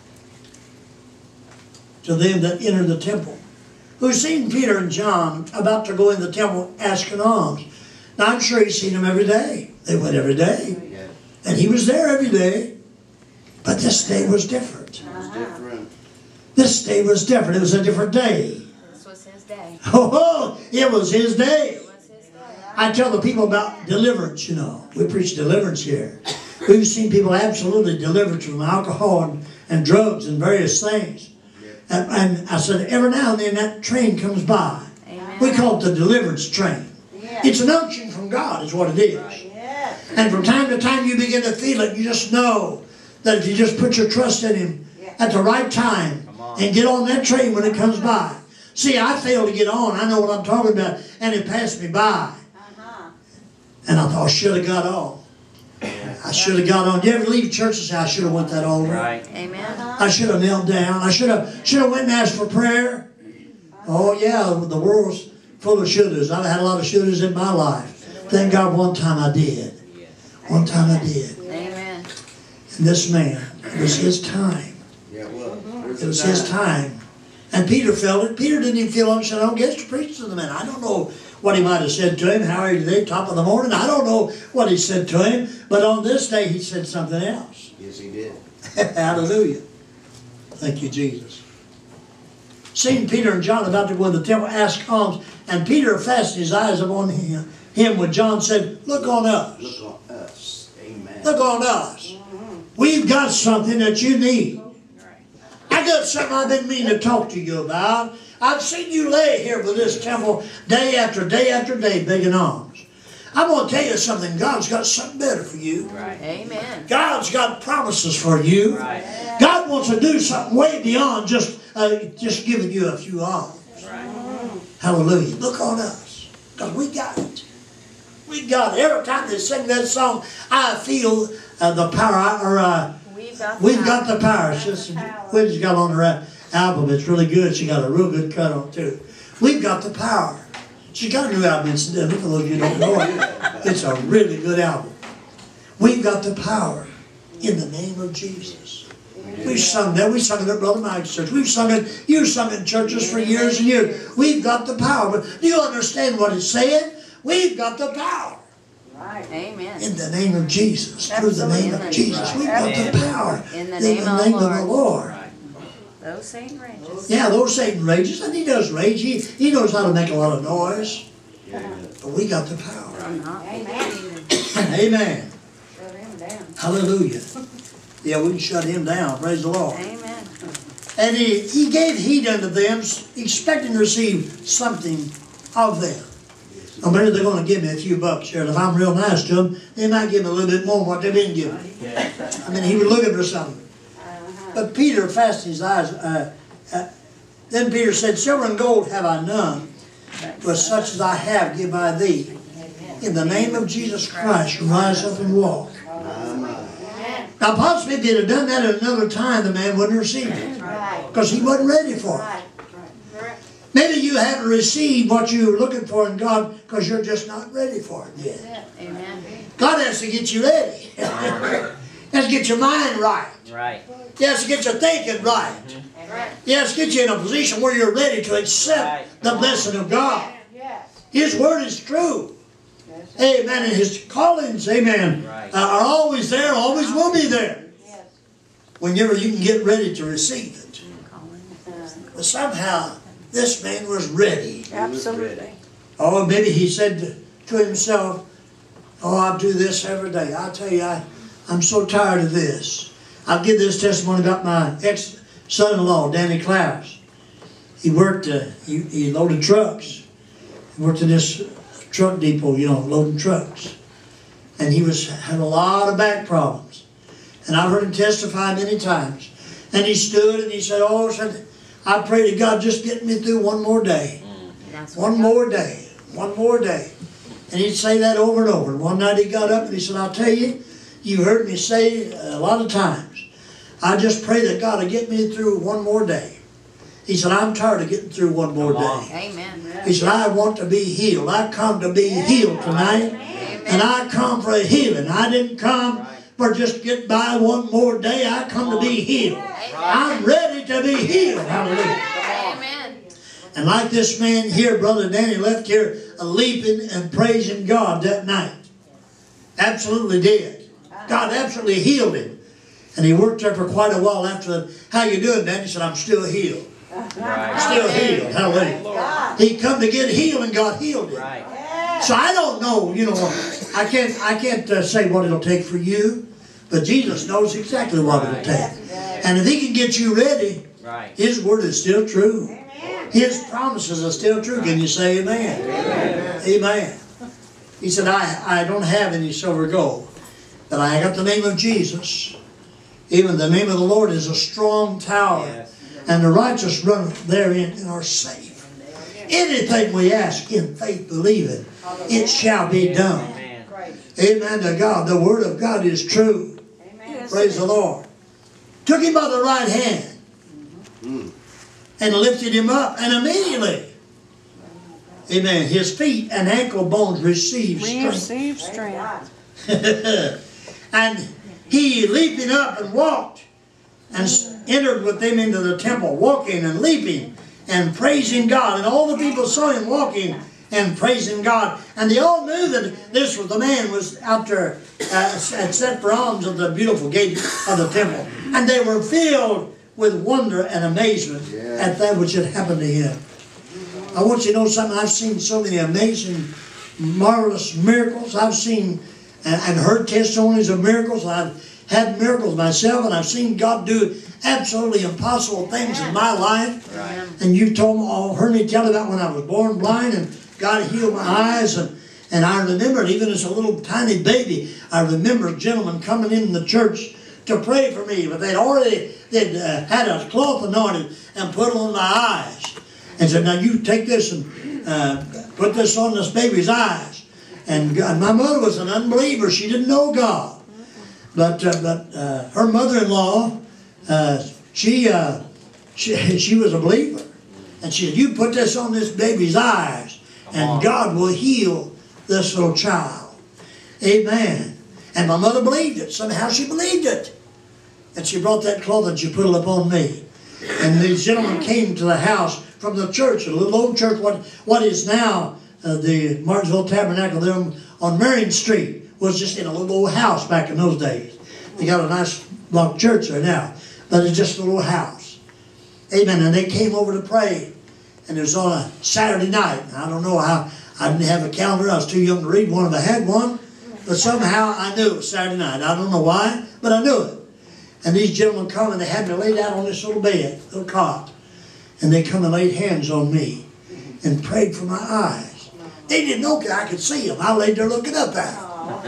to them that enter the temple. Who've seen Peter and John about to go in the temple asking alms. Now I'm sure He's seen them every day. They went every day. And He was there every day. But this day was different. Different. This day was different. It was a different day. This was His day. Oh, it was His day. It was His day. I tell the people about deliverance, you know. We preach deliverance here. We've seen people absolutely delivered from alcohol and drugs and various things. And I said, every now and then that train comes by. Amen. We call it the deliverance train. It's an unction from God is what it is. And from time to time you begin to feel it. You just know that if you just put your trust in Him at the right time and get on that train when it comes by. See, I failed to get on. I know what I'm talking about. And it passed me by. And I thought, I should have got on. I should have got on. You ever leave church and say, I should have went that over? Right. Amen. I should have knelt down. I should have went and asked for prayer. Oh yeah, the world's full of shouldas. I've had a lot of shouldas in my life. Thank God one time I did. One time I did. Amen. And this man, it was his time. It was his time. And Peter felt it. Peter didn't even feel unction. I don't get to preach to the man. I don't know what he might have said to him. How are you today? Top of the morning. I don't know what he said to him. But on this day he said something else. Yes, he did. Hallelujah. Thank you, Jesus. Seeing Peter and John about to go into the temple, asked alms, and Peter fastened his eyes upon him when John said, look on us. Look on us. Amen. Look on us. We've got something that you need. I got something I've been meaning to talk to you about. I've seen you lay here with this temple day after day after day begging alms. I'm going to tell you something. God's got something better for you. Right. Amen. God's got promises for you. Right. God wants to do something way beyond just giving you a few alms. Right. Hallelujah. Look on us. Because we got it. We got it. Every time they sing that song, I feel the power. We've got the power. Sister Whitney's got on her album. It's really good. She got a real good cut on it too. We've got the power. She's got a new album, incidentally, for those of you who don't know it. It's a really good album. We've got the power in the name of Jesus. We've sung that. We sung it at Brother Mike's church. We've sung it. You've sung it in churches for years and years. We've got the power. But do you understand what it's saying? We've got the power. Right. Amen. In the name of Jesus. Through the name of Jesus. We've got the power. In the name of the Lord. Though Satan rages. Yeah, though Satan rages, and he does rage. He knows how to make a lot of noise. But we got the power. Amen. Amen. Shut him down. Hallelujah. Yeah, we can shut him down. Praise the Lord. Amen. And he gave heed unto them, expecting to receive something of them. Now, maybe they're going to give me a few bucks here. If I'm real nice to them, they might give me a little bit more than what they've been giving. I mean, he was looking for something. But Peter fastened his eyes. Then Peter said, silver and gold have I none, but such as I have give I thee. In the name of Jesus Christ, rise up and walk. Now, possibly if they'd have done that at another time, the man wouldn't have received it. Because he wasn't ready for it. Maybe you haven't received what you were looking for in God because you're just not ready for it yet. Amen. God has to get you ready. He has to get your mind right. Right. He has to get your thinking right. He has to get you in a position where you're ready to accept the blessing of God. His word is true. Amen. And His callings, amen, are always there, always will be there. Whenever you can get ready to receive it. But somehow, this man was ready. Absolutely. Oh, maybe he said to himself, oh, I'll do this every day. I'll tell you, I'm so tired of this. I'll give this testimony about my ex-son-in-law, Danny Klaus. He worked, he loaded trucks. He worked in this truck depot, loading trucks. And he had a lot of back problems. And I've heard him testify many times. And he stood and he said, I pray to God, just get me through one more day. One more day. One more day. And he'd say that over and over. And one night he got up and he said, I'll tell you, you heard me say a lot of times, I just pray that God will get me through one more day. He said, I'm tired of getting through one more day. Amen. He said, I want to be healed. I come to be healed tonight. And I come for a healing. I didn't come for just get by one more day. I come to be healed. I'm ready to be healed. Hallelujah. Amen. And like this man here, Brother Danny left here leaping and praising God that night. Absolutely did. God absolutely healed him. And he worked there for quite a while after that. How you doing, Danny? He said, I'm still healed. Still healed. Hallelujah. He come to get healed and God healed him. So I don't know, I can't say what it'll take for you. But Jesus knows exactly what it'll take. And if He can get you ready, His word is still true. His promises are still true. Can you say amen? Amen. He said, I don't have any silver or gold, but I got the name of Jesus. Even the name of the Lord is a strong tower, and the righteous run therein and are safe. Anything we ask in faith, believing, it shall be done. Amen to God. The word of God is true. Praise the Lord. Took him by the right hand. and lifted him up, and immediately, amen, his feet and ankle bones received strength. Receive strength. And he, leaping up and walked, and entered with them into the temple, walking and leaping and praising God. And all the people saw him walking and praising God. And they all knew that this was the man was out there had set for alms at the beautiful gate of the temple. And they were filled with wonder and amazement at that which had happened to him. I want you to know something. I've seen so many amazing, marvelous miracles. I've seen and heard testimonies of miracles. I've had miracles myself, and I've seen God do absolutely impossible things in my life. Right. And you've heard me tell about when I was born blind, and God healed my eyes. And I remember, even as a little tiny baby, I remember gentlemen coming in the church to pray for me, but they'd had a cloth anointed and put on my eyes, and said, "Now you take this and put this on this baby's eyes." And my mother was an unbeliever; she didn't know God. But her mother-in-law, she was a believer. And she said, "You put this on this baby's eyes, and God will heal this little child." Amen. And my mother believed it. Somehow she believed it. And she brought that cloth and she put it upon me. And these gentlemen came to the house from the church, a little old church, what is now the Martinsville Tabernacle there on Marion Street. Was just in a little old house back in those days. They got a nice block church there now, but it's just a little house. Amen. And they came over to pray, and it was on a Saturday night. And I don't know how, I didn't have a calendar. I was too young to read one if I had one, but somehow I knew it was Saturday night. I don't know why, but I knew it. And these gentlemen come and they had me laid out on this little bed, little cot, and they come and laid hands on me and prayed for my eyes. They didn't know I could see them. I laid there looking up at them.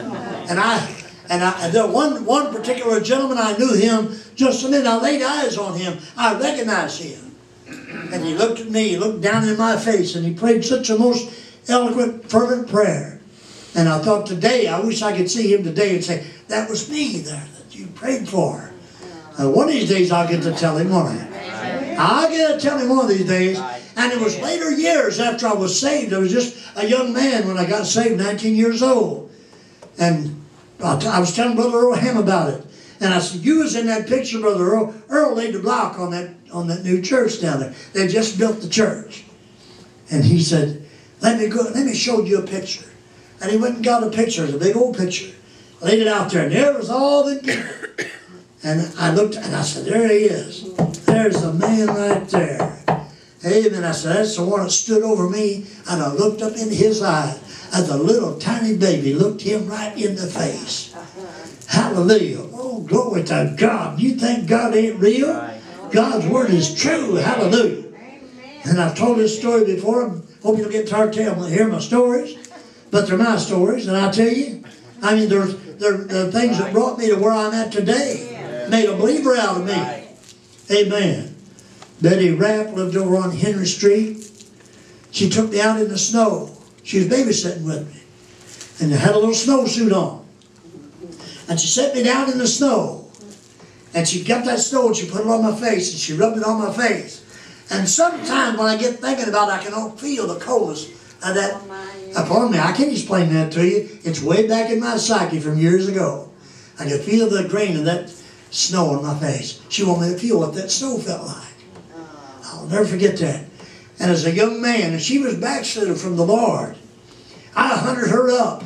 And the one particular gentleman, I knew him just a minute. I laid eyes on him. I recognized him. And he looked at me, he looked down in my face, and he prayed such a most eloquent, fervent prayer. And I thought today, I wish I could see him today and say, "That was me there that you prayed for." One of these days I'll get to tell him, won't I? I'll get to tell him one of these days. And it was later years after I was saved. I was just a young man when I got saved, 19 years old. And I was telling Brother Earl Ham about it. And I said, "You was in that picture, Brother Earl." Earl laid the block on that new church down there. They just built the church. And he said, let me show you a picture. And he went and got a picture, a big old picture. Laid it out there, and there was all the people. And I looked, and I said, "There he is. There's the man right there." Amen. I said, "That's the one that stood over me." And I looked up into his eyes. As a little tiny baby looked him right in the face. Hallelujah. Oh, glory to God. You think God ain't real? God's word is true. Hallelujah. And I've told this story before. I hope you'll get tired of hearing my stories. But they're my stories. And I'll tell you, I mean, they're things that brought me to where I'm at today. Made a believer out of me. Amen. Betty Rapp lived over on Henry Street. She took me out in the snow. She was babysitting with me. And I had a little snowsuit on. And she set me down in the snow. And she got that snow and she put it on my face. And she rubbed it on my face. And sometimes when I get thinking about it, I can feel the coldness of that upon me. I can't explain that to you. It's way back in my psyche from years ago. I can feel the grain of that snow on my face. She wanted me to feel what that snow felt like. I'll never forget that. And as a young man, and she was backslidden from the Lord, I hunted her up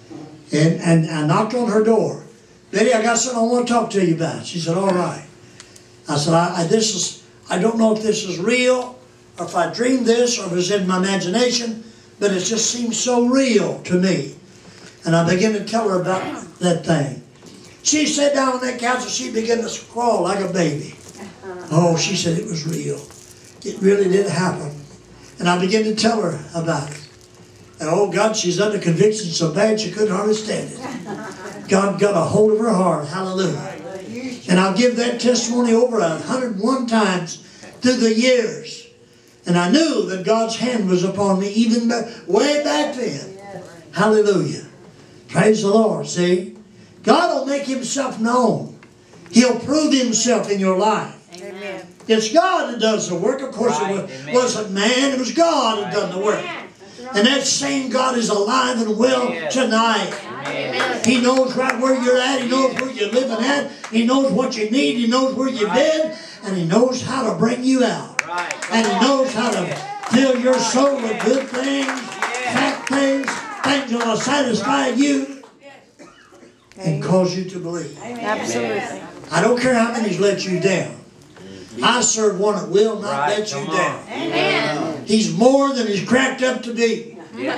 and I knocked on her door. "Betty, I got something I want to talk to you about." She said, "All right." I said, I don't know if this is real, or if I dreamed this, or if it was in my imagination, but it just seems so real to me. And I began to tell her about that thing. She sat down on that couch and she began to crawl like a baby. Oh, she said it was real. It really did happen. And I began to tell her about it. And oh God, she's under conviction so bad she couldn't hardly stand it. God got a hold of her heart. Hallelujah. And I'll give that testimony over 101 times through the years. And I knew that God's hand was upon me even way back then. Hallelujah. Praise the Lord. See? God will make Himself known. He'll prove Himself in your life. Amen. It's God that does the work. Of course, it wasn't man, it was God who done the work. And that same God is alive and well tonight. He knows right where you're at. He knows where you're living at. He knows what you need. He knows where you've been. And He knows how to bring you out. And He knows how to fill your soul with good things, fat things, things that will satisfy you and cause you to believe. Absolutely. I don't care how many's let you down. I serve one that will not let you down. Amen. He's more than He's cracked up to be. You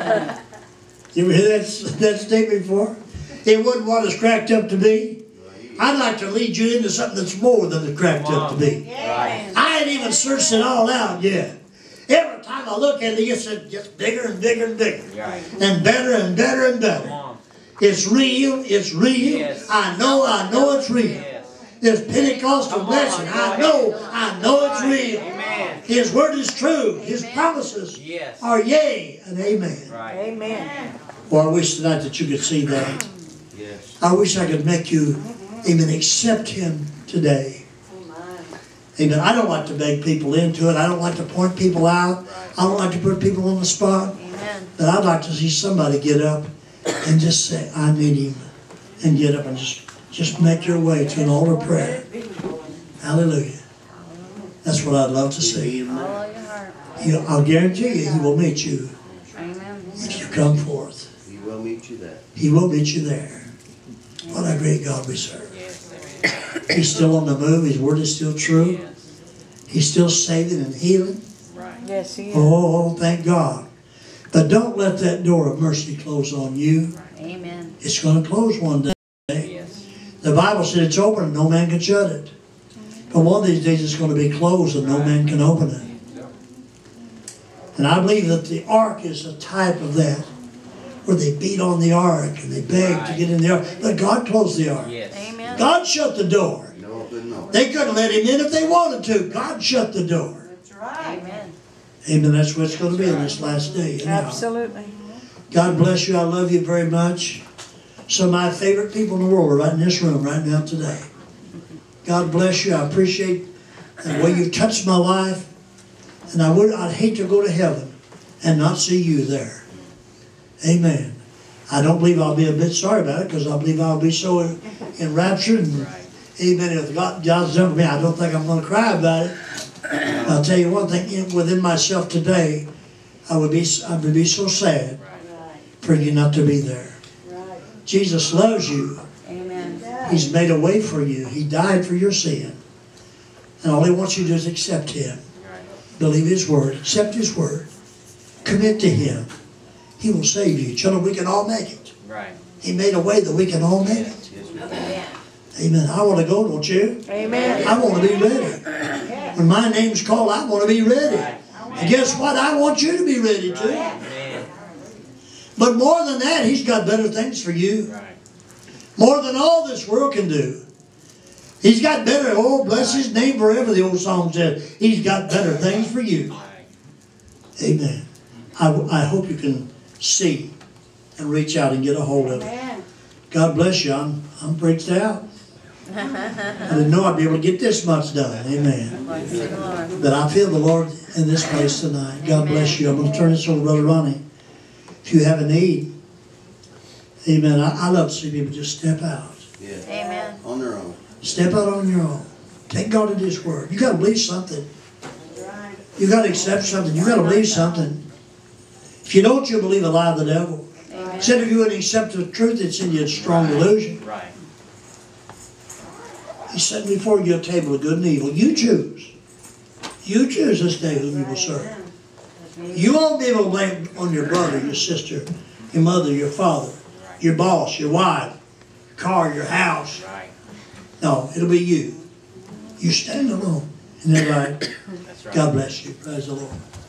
ever hear that statement before? It wasn't what it's cracked up to be. I'd like to lead you into something that's more than it's cracked up to be. I ain't even searched it all out yet. Every time I look at it, it gets bigger and bigger and bigger. And better and better and better. It's real. It's real. I know it's real. This Pentecostal blessing, I know it's real. His word is true. His promises are yea and amen. Amen. Well, I wish tonight that you could see that. I wish I could make you, amen, accept Him today. Amen. I don't like to beg people into it. I don't like to point people out. I don't like to put people on the spot. But I'd like to see somebody get up and just say, I need Him. And get up and just make your way to an altar prayer. Hallelujah. That's what I'd love to see. I'll guarantee you He will meet you if you come forth. He will meet you there. He will meet you there. What a great God we serve. He's still on the move. His word is still true. He's still saving and healing. Yes, He is. Oh, thank God. But don't let that door of mercy close on you. Amen. It's going to close one day. The Bible said it's open and no man can shut it. But one of these days it's going to be closed and no man can open it. And I believe that the ark is a type of that, where they beat on the ark and they begged to get in the ark. But God closed the ark. Amen. God shut the door. No. They couldn't let Him in if they wanted to. God shut the door. That's right. Amen. Amen. That's what it's going to be in this last day. Absolutely. God bless you. I love you very much. Some of my favorite people in the world are right in this room right now today. God bless you. I appreciate the way you've touched my life. And I'd hate to go to heaven and not see you there. Amen. I don't believe I'll be a bit sorry about it, because I believe I'll be so enraptured. And, amen. If God's done for me, I don't think I'm going to cry about it. I'll tell you one thing, within myself today, I would be so sad for you not to be there. Jesus loves you. Amen. He's made a way for you. He died for your sin. And all He wants you to do is accept Him. Believe His word. Accept His word. Commit to Him. He will save you. Children, we can all make it. He made a way that we can all make it. Amen. I want to go, don't you? Amen. I want to be ready. When my name's called, I want to be ready. And guess what? I want you to be ready too. But more than that, He's got better things for you. More than all this world can do. He's got better. Oh, bless His name forever, the old song said. He's got better things for you. Amen. I hope you can see and reach out and get a hold of it. God bless you. I'm freaked out. I didn't know I'd be able to get this much done. Amen. But I feel the Lord in this place tonight. God bless you. I'm going to turn this over to Brother Ronnie. If you have a need, amen. I love to see people just step out. Yeah. Amen. On their own. Step out on your own. Take God at His word. You got to believe something. You got to accept something. You got to believe something. If you don't, you'll believe a lie of the devil. Said if you wouldn't accept the truth, it's in you. It's strong delusion. He's setting before you a table of good and evil. You choose. You choose this day whom you will serve. You won't be able to blame on your brother, your sister, your mother, your father, your boss, your wife, your car, your house. No, it'll be you. You stand alone. Isn't that right? God bless you. Praise the Lord.